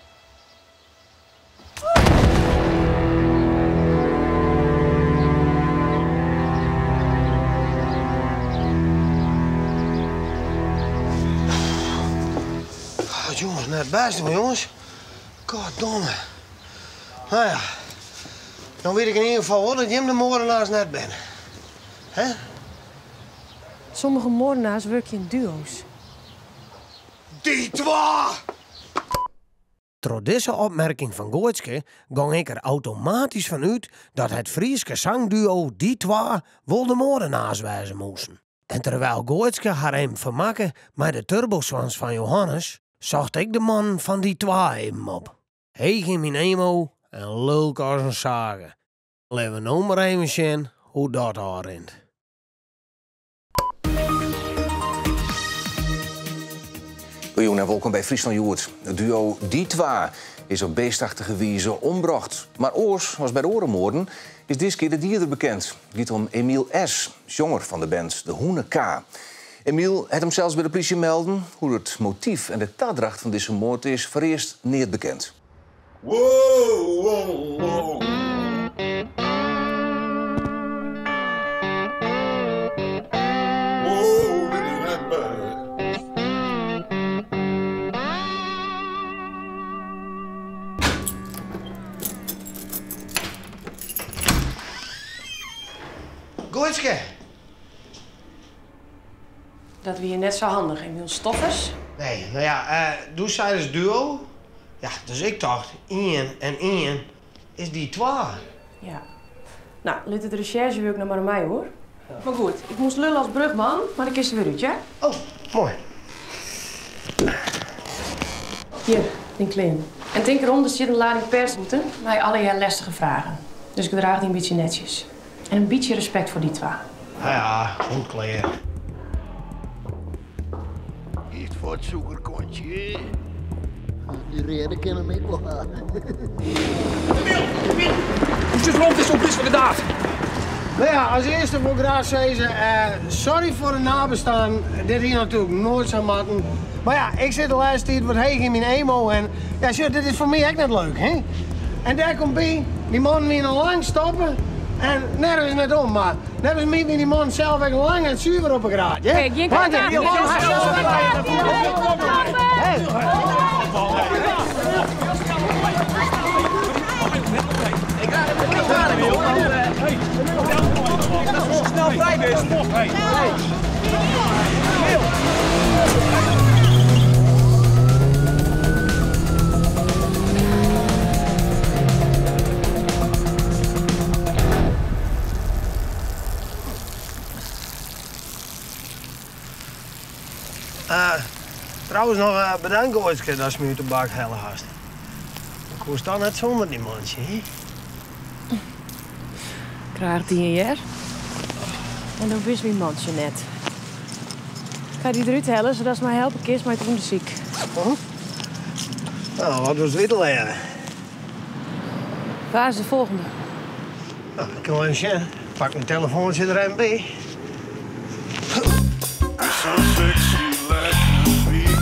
Jongens, net best maar jongens. Goddomme. Nou ja, dan weet ik in ieder geval wel dat Jim de moordenaars net ben. Hè? Sommige moordenaars werken in duo's. Die twa! Door deze opmerking van Goetske ging ik er automatisch van uit dat het Frieske zangduo Die Twa wel de moordenaars wezen moesten. En terwijl Goetske haar hem vermaken met de turboswans van Johannes, zocht ik de man van Die Twa even op. Hij ging mijn emo en leuk als een zagen. Laten we nou maar even zien hoe dat aanrent. Goeie en welkom bij Friesland Joert. Het duo Die Twa is op beestachtige wijze ombracht. Maar oors, was bij de orenmoorden, is dit keer de dierder bekend. Het gaat om Emiel S., jonger van de band De Hoene K. Emiel had hem zelfs bij de politie melden. Hoe het motief en de tadracht van deze moord is voor eerst niet bekend. Wow, wow, wow. Wow, dit is net bij. Goeitske. Dat we hier net zo handig, Emiel Stoffers. Nee, nou ja, uh, doe zij dus duo. Ja, dus ik dacht, één en één is die twa. Ja. Nou, laat het recherchewerk nog maar aan mij, hoor. Ja. Maar goed, ik moest lullen als brugman, maar ik is er weer uit, ja? Oh, mooi. Hier, die klein. En denk erom, er zit een lading persboeten met allerlei lastige vragen. Dus ik draag die een beetje netjes. En een beetje respect voor die twa. Nou ja, ontkleed. Iets voor het zoekerkontje. Die reden kennen me wel. Hoe zit rond is op is van de daad? Nou ja, als eerste wil ik graag zeggen, uh, sorry voor de nabestaan. Dit hier natuurlijk nooit zou maken. Maar ja, ik zit de laatste tijd wat heeg in mijn emo en ja, sure, dit is voor mij echt net leuk, hè? En daar komt bij, die man weer nog lang stoppen en nergens net om, maar net als mij die man zelf echt lang en zuiver op een graad, hè? Kijk, je kan daar niet. Snel vrij wees. Uh, trouwens nog uh, bedankt ooit dat je me uit de bak hellen hast. Ik moest dan net zonder die manche, hè? Krijgt die hier. En dan wist mijn manche net. Ik ga die eruit hellen, zodat ze mij helpen kist, maar ik ben ziek. Oh? Nou, wat was dit leren? Waar is de volgende? Nou, ik kan wel eens zien. Pak mijn telefoontje er even bij. So sexy, let me be.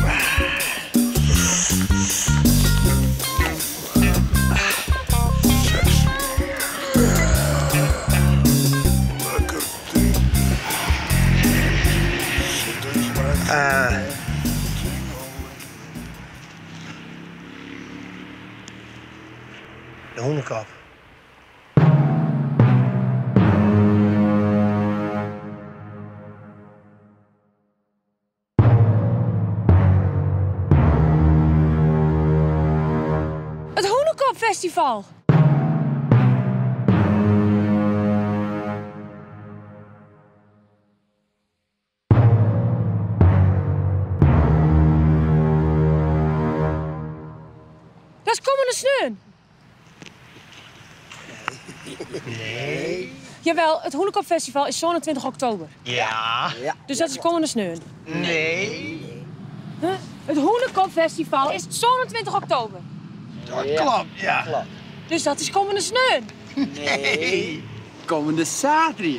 Sexy. Lekker ding. Uh, de hoenekop. Het Hoenekopfestival! Dat is komende sneun. Nee. Jawel, het Hoenekopfestival is zevenentwintig oktober. Ja. Ja. Dus dat is komende sneun. Nee. Huh? Het Hoenekopfestival is zevenentwintig oktober. Dat klopt, ja. Klopt. Dus dat is komende sneun. Nee. Komende zaterdag.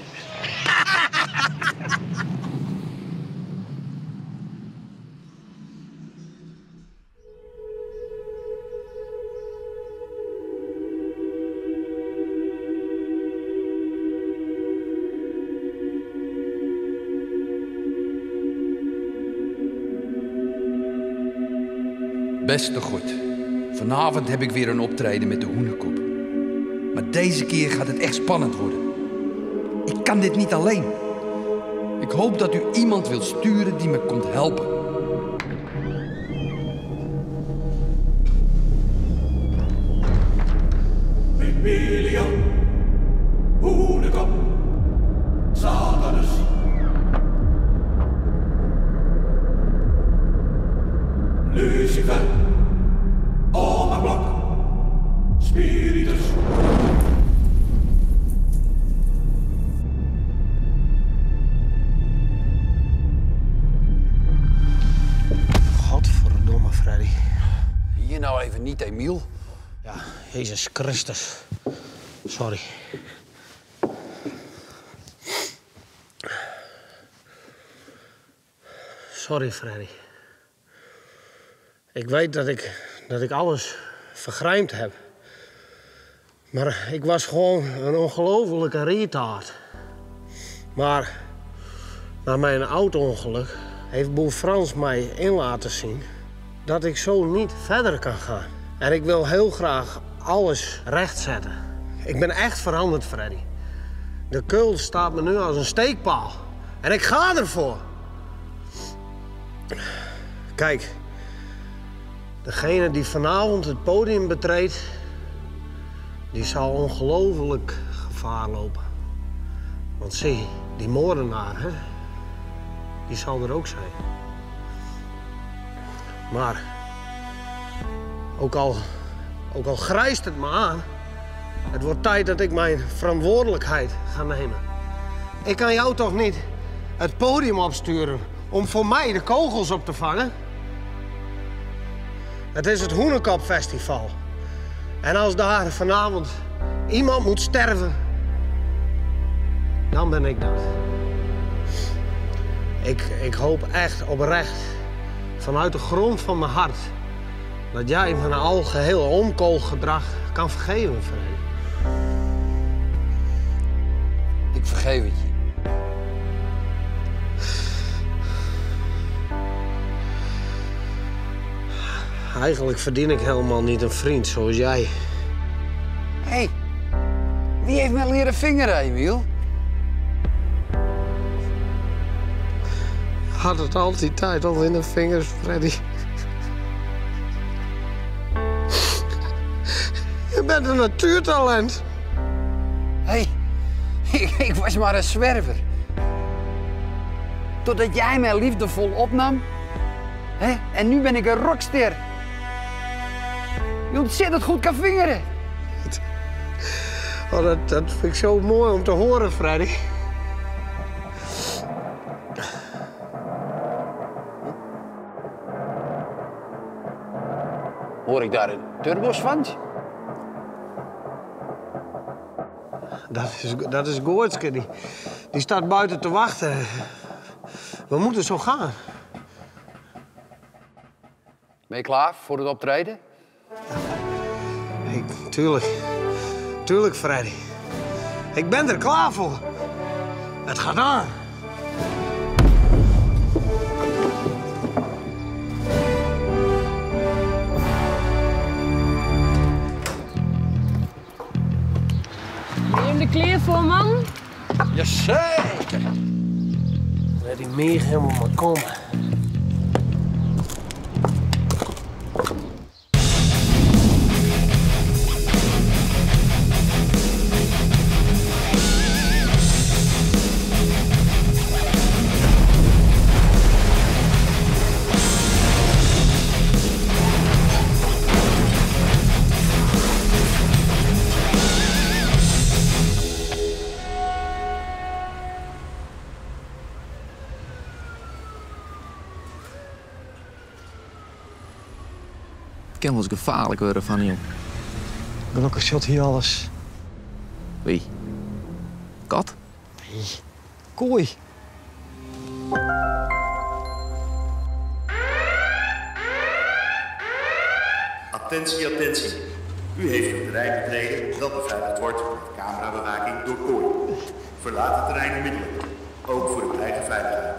Beste God, vanavond heb ik weer een optreden met de Hoenekop. Maar deze keer gaat het echt spannend worden. Ik kan dit niet alleen. Ik hoop dat u iemand wil sturen die me komt helpen. Emilian, Hoenekop, Satanus. Lucifer, Oma Blok, Spiritus. Godver niet, Emiel. Ja, Jezus Christus. Sorry. Sorry, Freddy. Ik weet dat ik, dat ik alles vergrijmd heb. Maar ik was gewoon een ongelofelijke retard. Maar na mijn auto-ongeluk heeft boer Frans mij in laten zien dat ik zo niet verder kan gaan. En ik wil heel graag alles rechtzetten. Ik ben echt veranderd, Freddy. De keul staat me nu als een steekpaal. En ik ga ervoor. Kijk, degene die vanavond het podium betreedt, die zal ongelooflijk gevaar lopen. Want zie, die moordenaar, hè, die zal er ook zijn. Maar, ook al, ook al grijst het me aan, het wordt tijd dat ik mijn verantwoordelijkheid ga nemen. Ik kan jou toch niet het podium opsturen om voor mij de kogels op te vangen? Het is het Hoenekopfestival. En als daar vanavond iemand moet sterven, dan ben ik dat. Ik, ik hoop echt oprecht, vanuit de grond van mijn hart, dat jij mijn algeheel omkoolgedrag kan vergeven, Freddy. Ik vergeef het je. Eigenlijk verdien ik helemaal niet een vriend zoals jij. Hé, hey, wie heeft mij leren vingeren, Emiel? Had het al die tijd al in de vingers, Freddy. Je bent een natuurtalent. Hé, hey, ik, ik was maar een zwerver. Totdat jij mij liefdevol opnam. Hè? En nu ben ik een rockster. Je ontzettend goed kan vingeren. Oh, dat, dat vind ik zo mooi om te horen, Freddy. Hoor ik daar een turboswans? Dat is, dat is Goortske, die, die staat buiten te wachten. We moeten zo gaan. Ben je klaar voor het optreden? Ik, tuurlijk. Tuurlijk, Freddy. Ik ben er klaar voor. Het gaat aan. Ben je hem de kleer voor, man? Jazeker. Laat die meer helemaal maar komen. Het kan wel eens gevaarlijk worden van jong. Gelukkig shot hier alles. Wie? Kat? Nee, kooi. Attentie, attentie. U heeft een terrein betreden dat beveiligd wordt met camerabewaking door kooi. Verlaat het terrein onmiddellijk. Ook voor uw eigen veiligheid.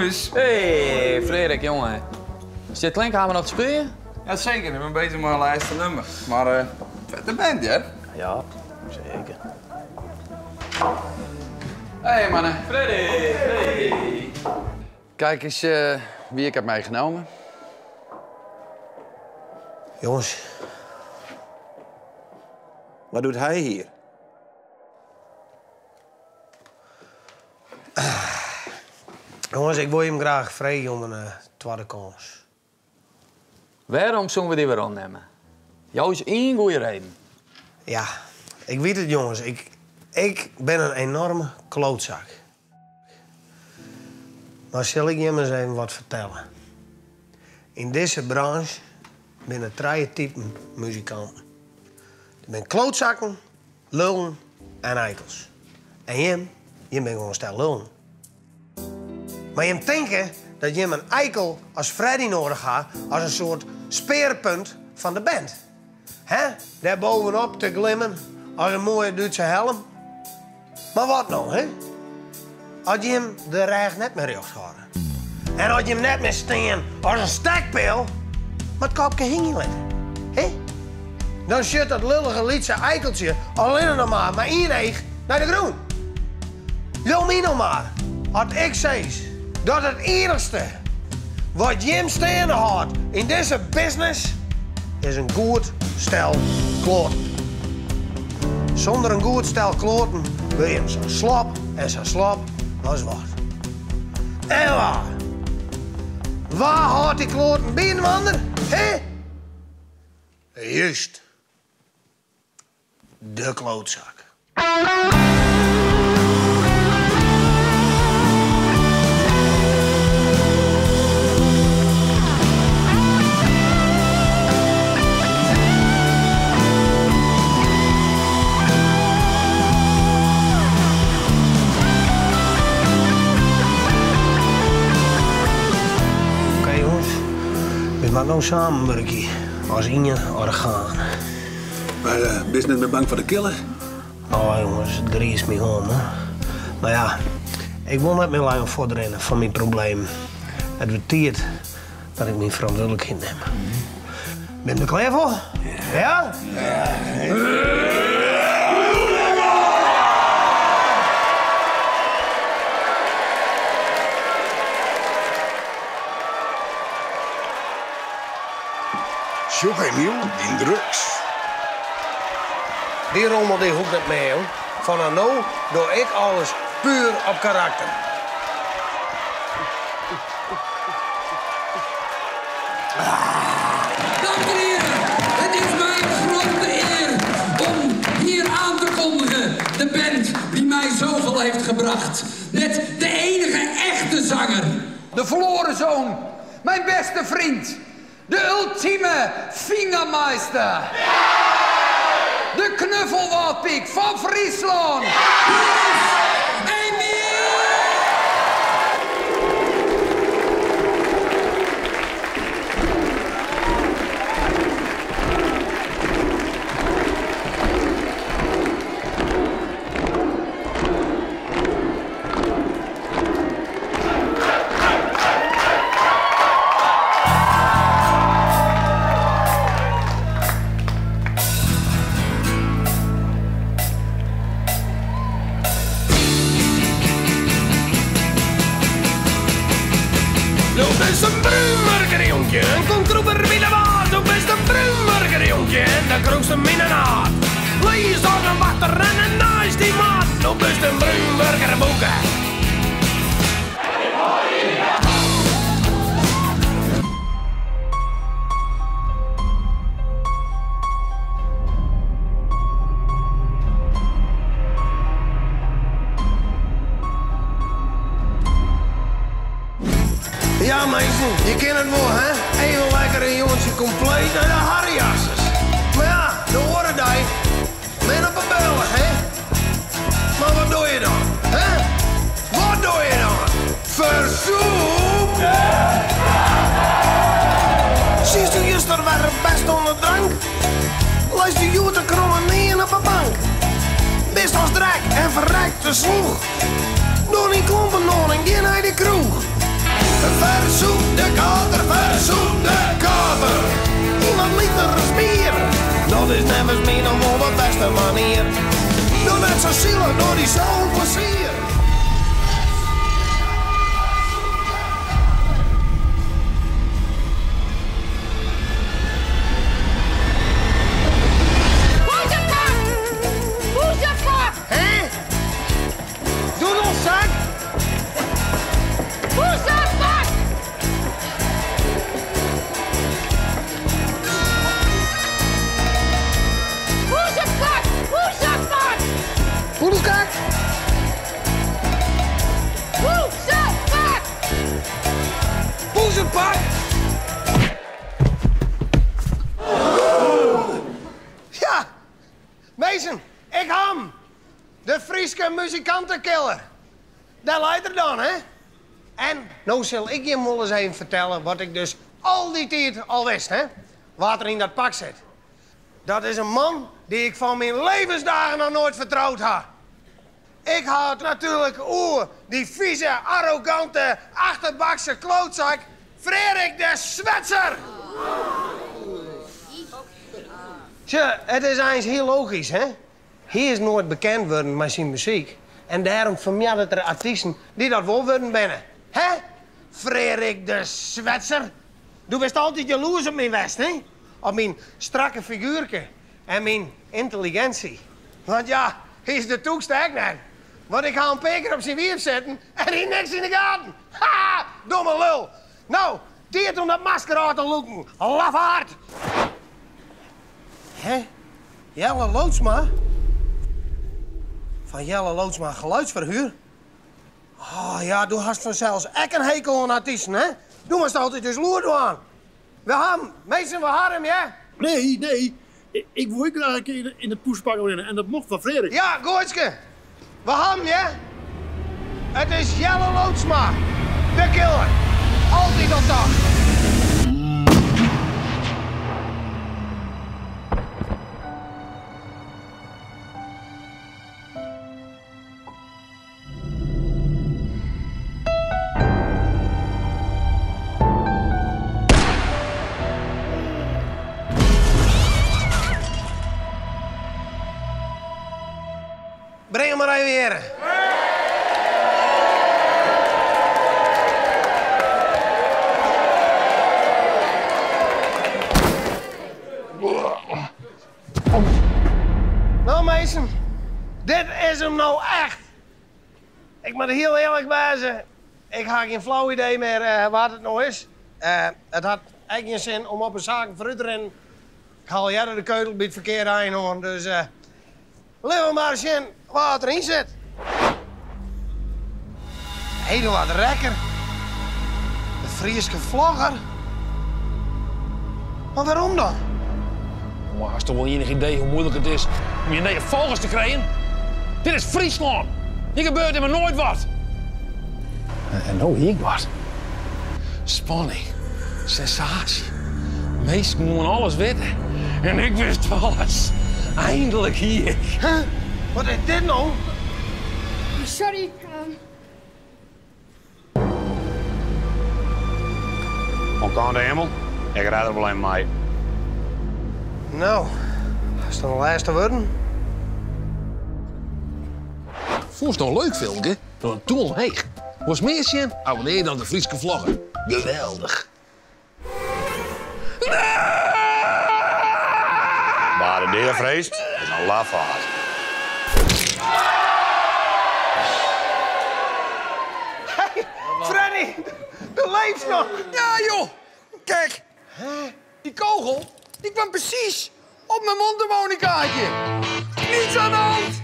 jongens. Hey, Frederik, jongen. Is dit klinkhamer nog te spelen? Ja, zeker. Ik ben bezig met mijn laatste nummer. Maar, uh, vette band, hè? Ja, zeker. Hey, mannen. Frederik, hey. Kijk eens uh, wie ik heb meegenomen. Jongens. Wat doet hij hier? Jongens, ik wil hem graag vragen om een uh, tweede kans. Waarom zullen we die weer aannemen? Jou is één goede reden. Ja, ik weet het, jongens. Ik, ik ben een enorme klootzak. Maar zal ik je eens even wat vertellen? In deze branche zijn er drie typen muzikanten. Er zijn klootzakken, lullen en eikels. En je, je bent gewoon een stel lullen. Maar je denken dat je een eikel als Freddy nodig gaat als een soort speerpunt van de band. Hè? Daar bovenop te glimmen als een mooie Duitse helm. Maar wat nou, hè? Als je hem de reg net meer recht houden. En als je hem net meer staan als een stekpil, met het kopje hing je letten. Hè? Dan zit dat lullige liedse eikeltje alleen nog maar met één eeg naar de groen. Wil me nog maar, als ik zeg dat het enigste wat Jim staan houdt in deze business is een goed stel kloten. Zonder een goed stel kloten wil je hem zo slap en zo slap als wat. En waar? Waar houdt die kloten bij een ander? Hé? Juist. De klootzak. Maar nou samenwerken als één orgaan. Maar uh, ben je net meer bang voor de killer? Oh jongens, drie is me gewoon, hè. Maar ja, ik wil net meer lang voortrennen van mijn probleem. Het wordt tijd dat ik mijn verantwoordelijkheid neem. Ben je er klaar voor? Ja? Ja. Zo, Emiel, die drugs. Die rommel die hoeft niet mee, hoor. Vanaf nu doe ik alles puur op karakter. Dames en heren, het is mijn grote eer om hier aan te kondigen de band die mij zoveel heeft gebracht. Met de enige echte zanger. De verloren zoon, mijn beste vriend. De ultieme fingermeister. De knuffelwalpiek van Friesland. En komt roeper wie de waard, zo best een brumburger jongetje en de grootste minnaad. Lees dan een wachter en een nice die maat, zo best een brumburger boeken. Ja, mensen, je kent het wel, hè? Even lekker een jongetje compleet naar de harriassers. Maar ja, de oordij, ben op een beulig, hè? Maar wat doe je dan, hè? Wat doe je dan? Verzoek! Zie je gisteren waren best onder drank? Lees die jote kromme neer op een bank. Best als drek en verrekt te sloeg. Door die klompen nog en geen uit de kroeg. Verzoek de kater, verzoek de kater. Iemand liever is bier. Dat is nevens meer dan wel de beste manier. Doe net zo zielig door die zo'n plezier. Hé? Doedelzak? Poezenpak! Poezenpak! Poezenpak! Poedelkak? Poezenpak! Poezenpak? Ja, Mason, ik ham. De Frieske muzikantenkiller. Daar leidt er dan, hè? En nou zal ik je wel eens even vertellen wat ik dus al die tijd al wist, hè? Wat er in dat pak zit. Dat is een man die ik van mijn levensdagen nog nooit vertrouwd had. Ik had natuurlijk oer die vieze, arrogante, achterbakse klootzak Frederik de Zwetser. Tja, het is eens heel logisch, hè? Hij is nooit bekend geworden met zijn muziek. En daarom vermijden er artiesten die dat wel worden binnen. Hè? Frederik de Zwetser. Du bent altijd jaloers op mijn west, hè? Op mijn strakke figuurke en mijn intelligentie. Want ja, hij is de toekste ook net. Want ik ga een peker op zijn wiep zetten en hij niks in de gaten. Ha! Domme lul. Nou, diert om dat masker uit te loeken. Lafaard. Hè? Jelle Loodsma? Van Jelle Loodsma geluidsverhuur? Oh ja, du hast vanzelfs ek een hekel aan artiesten, hè? Du moest altijd dus loer doen. We hebben, meesten, we hadden hem, ja? Nee, nee. Ik, ik wil ook graag een keer in het poespak winnen en dat mocht van Frederik. Ja, Gooitske. We hebben, ja? Het is Jelle Loodsma. De killer. Altijd op dag. Breng hem maar even hier. Nou, mensen, dit is hem nou echt. Ik moet heel eerlijk wijzen, ik heb geen flauw idee meer uh, wat het nou is. Uh, het had eigenlijk geen zin om op een zaak vooruit te rennen. Ik haal jij de keutel bij het verkeer aan hoor, dus uh, laten we maar eens zien wat erin zit. Heel wat rekker. De Frieske vlogger. Maar waarom dan? Maar hast toch wel enig idee hoe moeilijk het is om je negen volgers te krijgen? Dit is Friesland. Hier gebeurt er nooit wat. En nou hier wat. Spanning, sensatie. Meesten moeten alles weten. En ik wist alles. Eindelijk hier. Huh? Wat is dit nou? Sorry, um... Kom aan de hemel. Ik rijd er wel een mee. Nou, is het een laatste worden? Vond je het een leuk filmpje? Door een tool heeg. Was meer zien? Abonneer dan de Frieske vlogger. Geweldig. Waar de deur vreest, is een lafaard. Hey, Freddy, de leeft nog. Ja, joh. Kijk, die kogel, die kwam precies op mijn mondharmonicaatje. Niets aan de hand.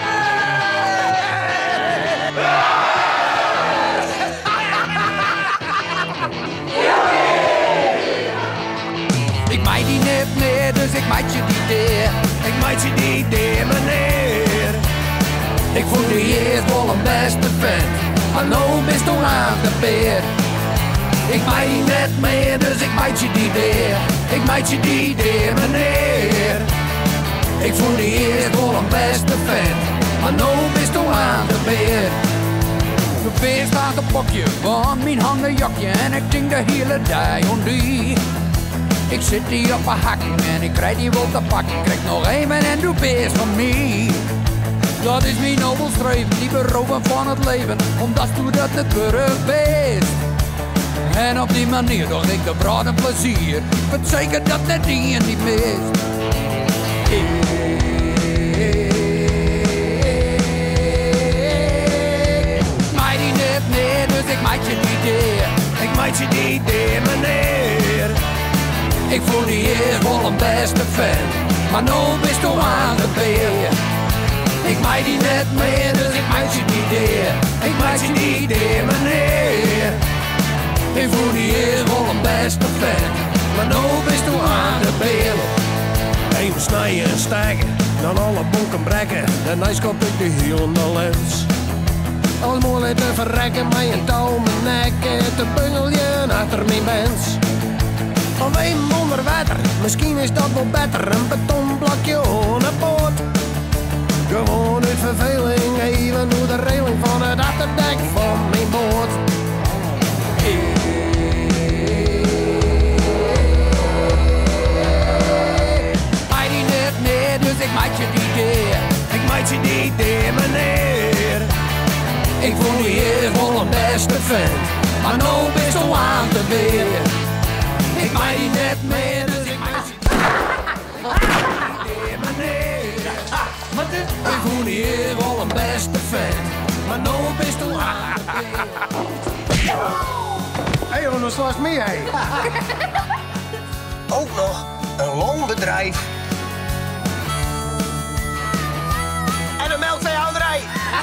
Ik maak die net meer, dus ik maak je die deer. Ik maak je die deer, meneer. Ik voel die eerst wel een beste vent. Maar nou bist du aan de beer. Ik maak die net meer, dus ik maak je die deer. Ik maak je die deer, meneer. Ik voel die eerst wel een beste vent. Maar nou bist du aan de beer. beer staat een pokje van mijn handenjakje en ik denk de hele dag om die. Ik zit hier op een hakken en ik krijg die wel te pakken. Krijg nog even en doe beest van mij. Dat is mijn nobel streven, die beroven van het leven, omdat doe dat het burger beest. En op die manier doch ik de brood en plezier. Ik weet zeker dat net die en niet mist. Ik maak die net neer, dus ik maak je niet neer. Ik maak je niet neer, meneer. Ik voel die eerst wel een beste fan, maar nu bist du aan de beer. Ik maak die net meer, dus ik maak je niet neer. Ik maak je niet neer, meneer. Ik voel die eerst wel een beste fan, maar nu bist du aan de beer. Even snijden en stijgen, dan alle bonken brekken. En dan schop ik de hiel in de lens. Als mooi te verrekken, met een touw om mijn nek. Te bungelje achter mijn bens. Of even onder water, misschien is dat wel beter. Een betonblokje on een poort. Gewoon uit verveling, even door de reling van het achterdek van mijn boot. Maak die net neer, dus ik maak je niet neer. Ik maak je niet neer, meneer. Ik voel die eerst wel een beste fan, maar nu bist du aan de beer. Ik maak die net meer, dus ik maak je niet neer, meneer. Ik voel die eerst wel een beste fan, maar nu bist du aan de beer. Hé jongen, dat slaat meer heen. Ook nog een loonbedrijf. En een melkveehouderij.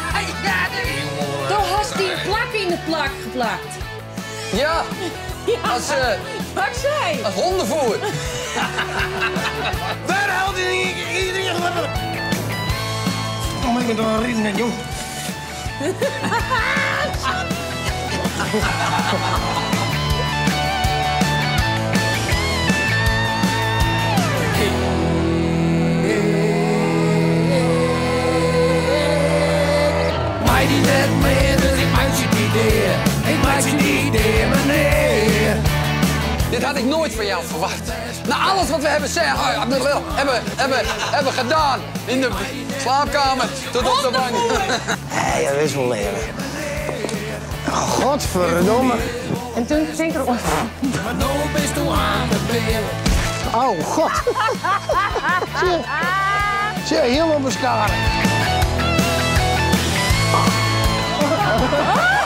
Toen had die plak in de plak geplakt. Ja, Ja, als, uh, wat zei? als hondenvoer. Waar haalt iedereen? Kom ik er dan rijden met jong. Maak die net meer, dus ik maak je niet neer. Ik maak je niet neer, meneer. Dit had ik nooit van jou verwacht. Na alles wat we hebben, zeggen, hebben, hebben, hebben gedaan. In de slaapkamer, tot op de bank. Hé, dat is wel leren. Godverdomme. En toen denk ik er... Maar nu bist du aan de beer. Oh, god. Zie, zie helemaal beschadigd.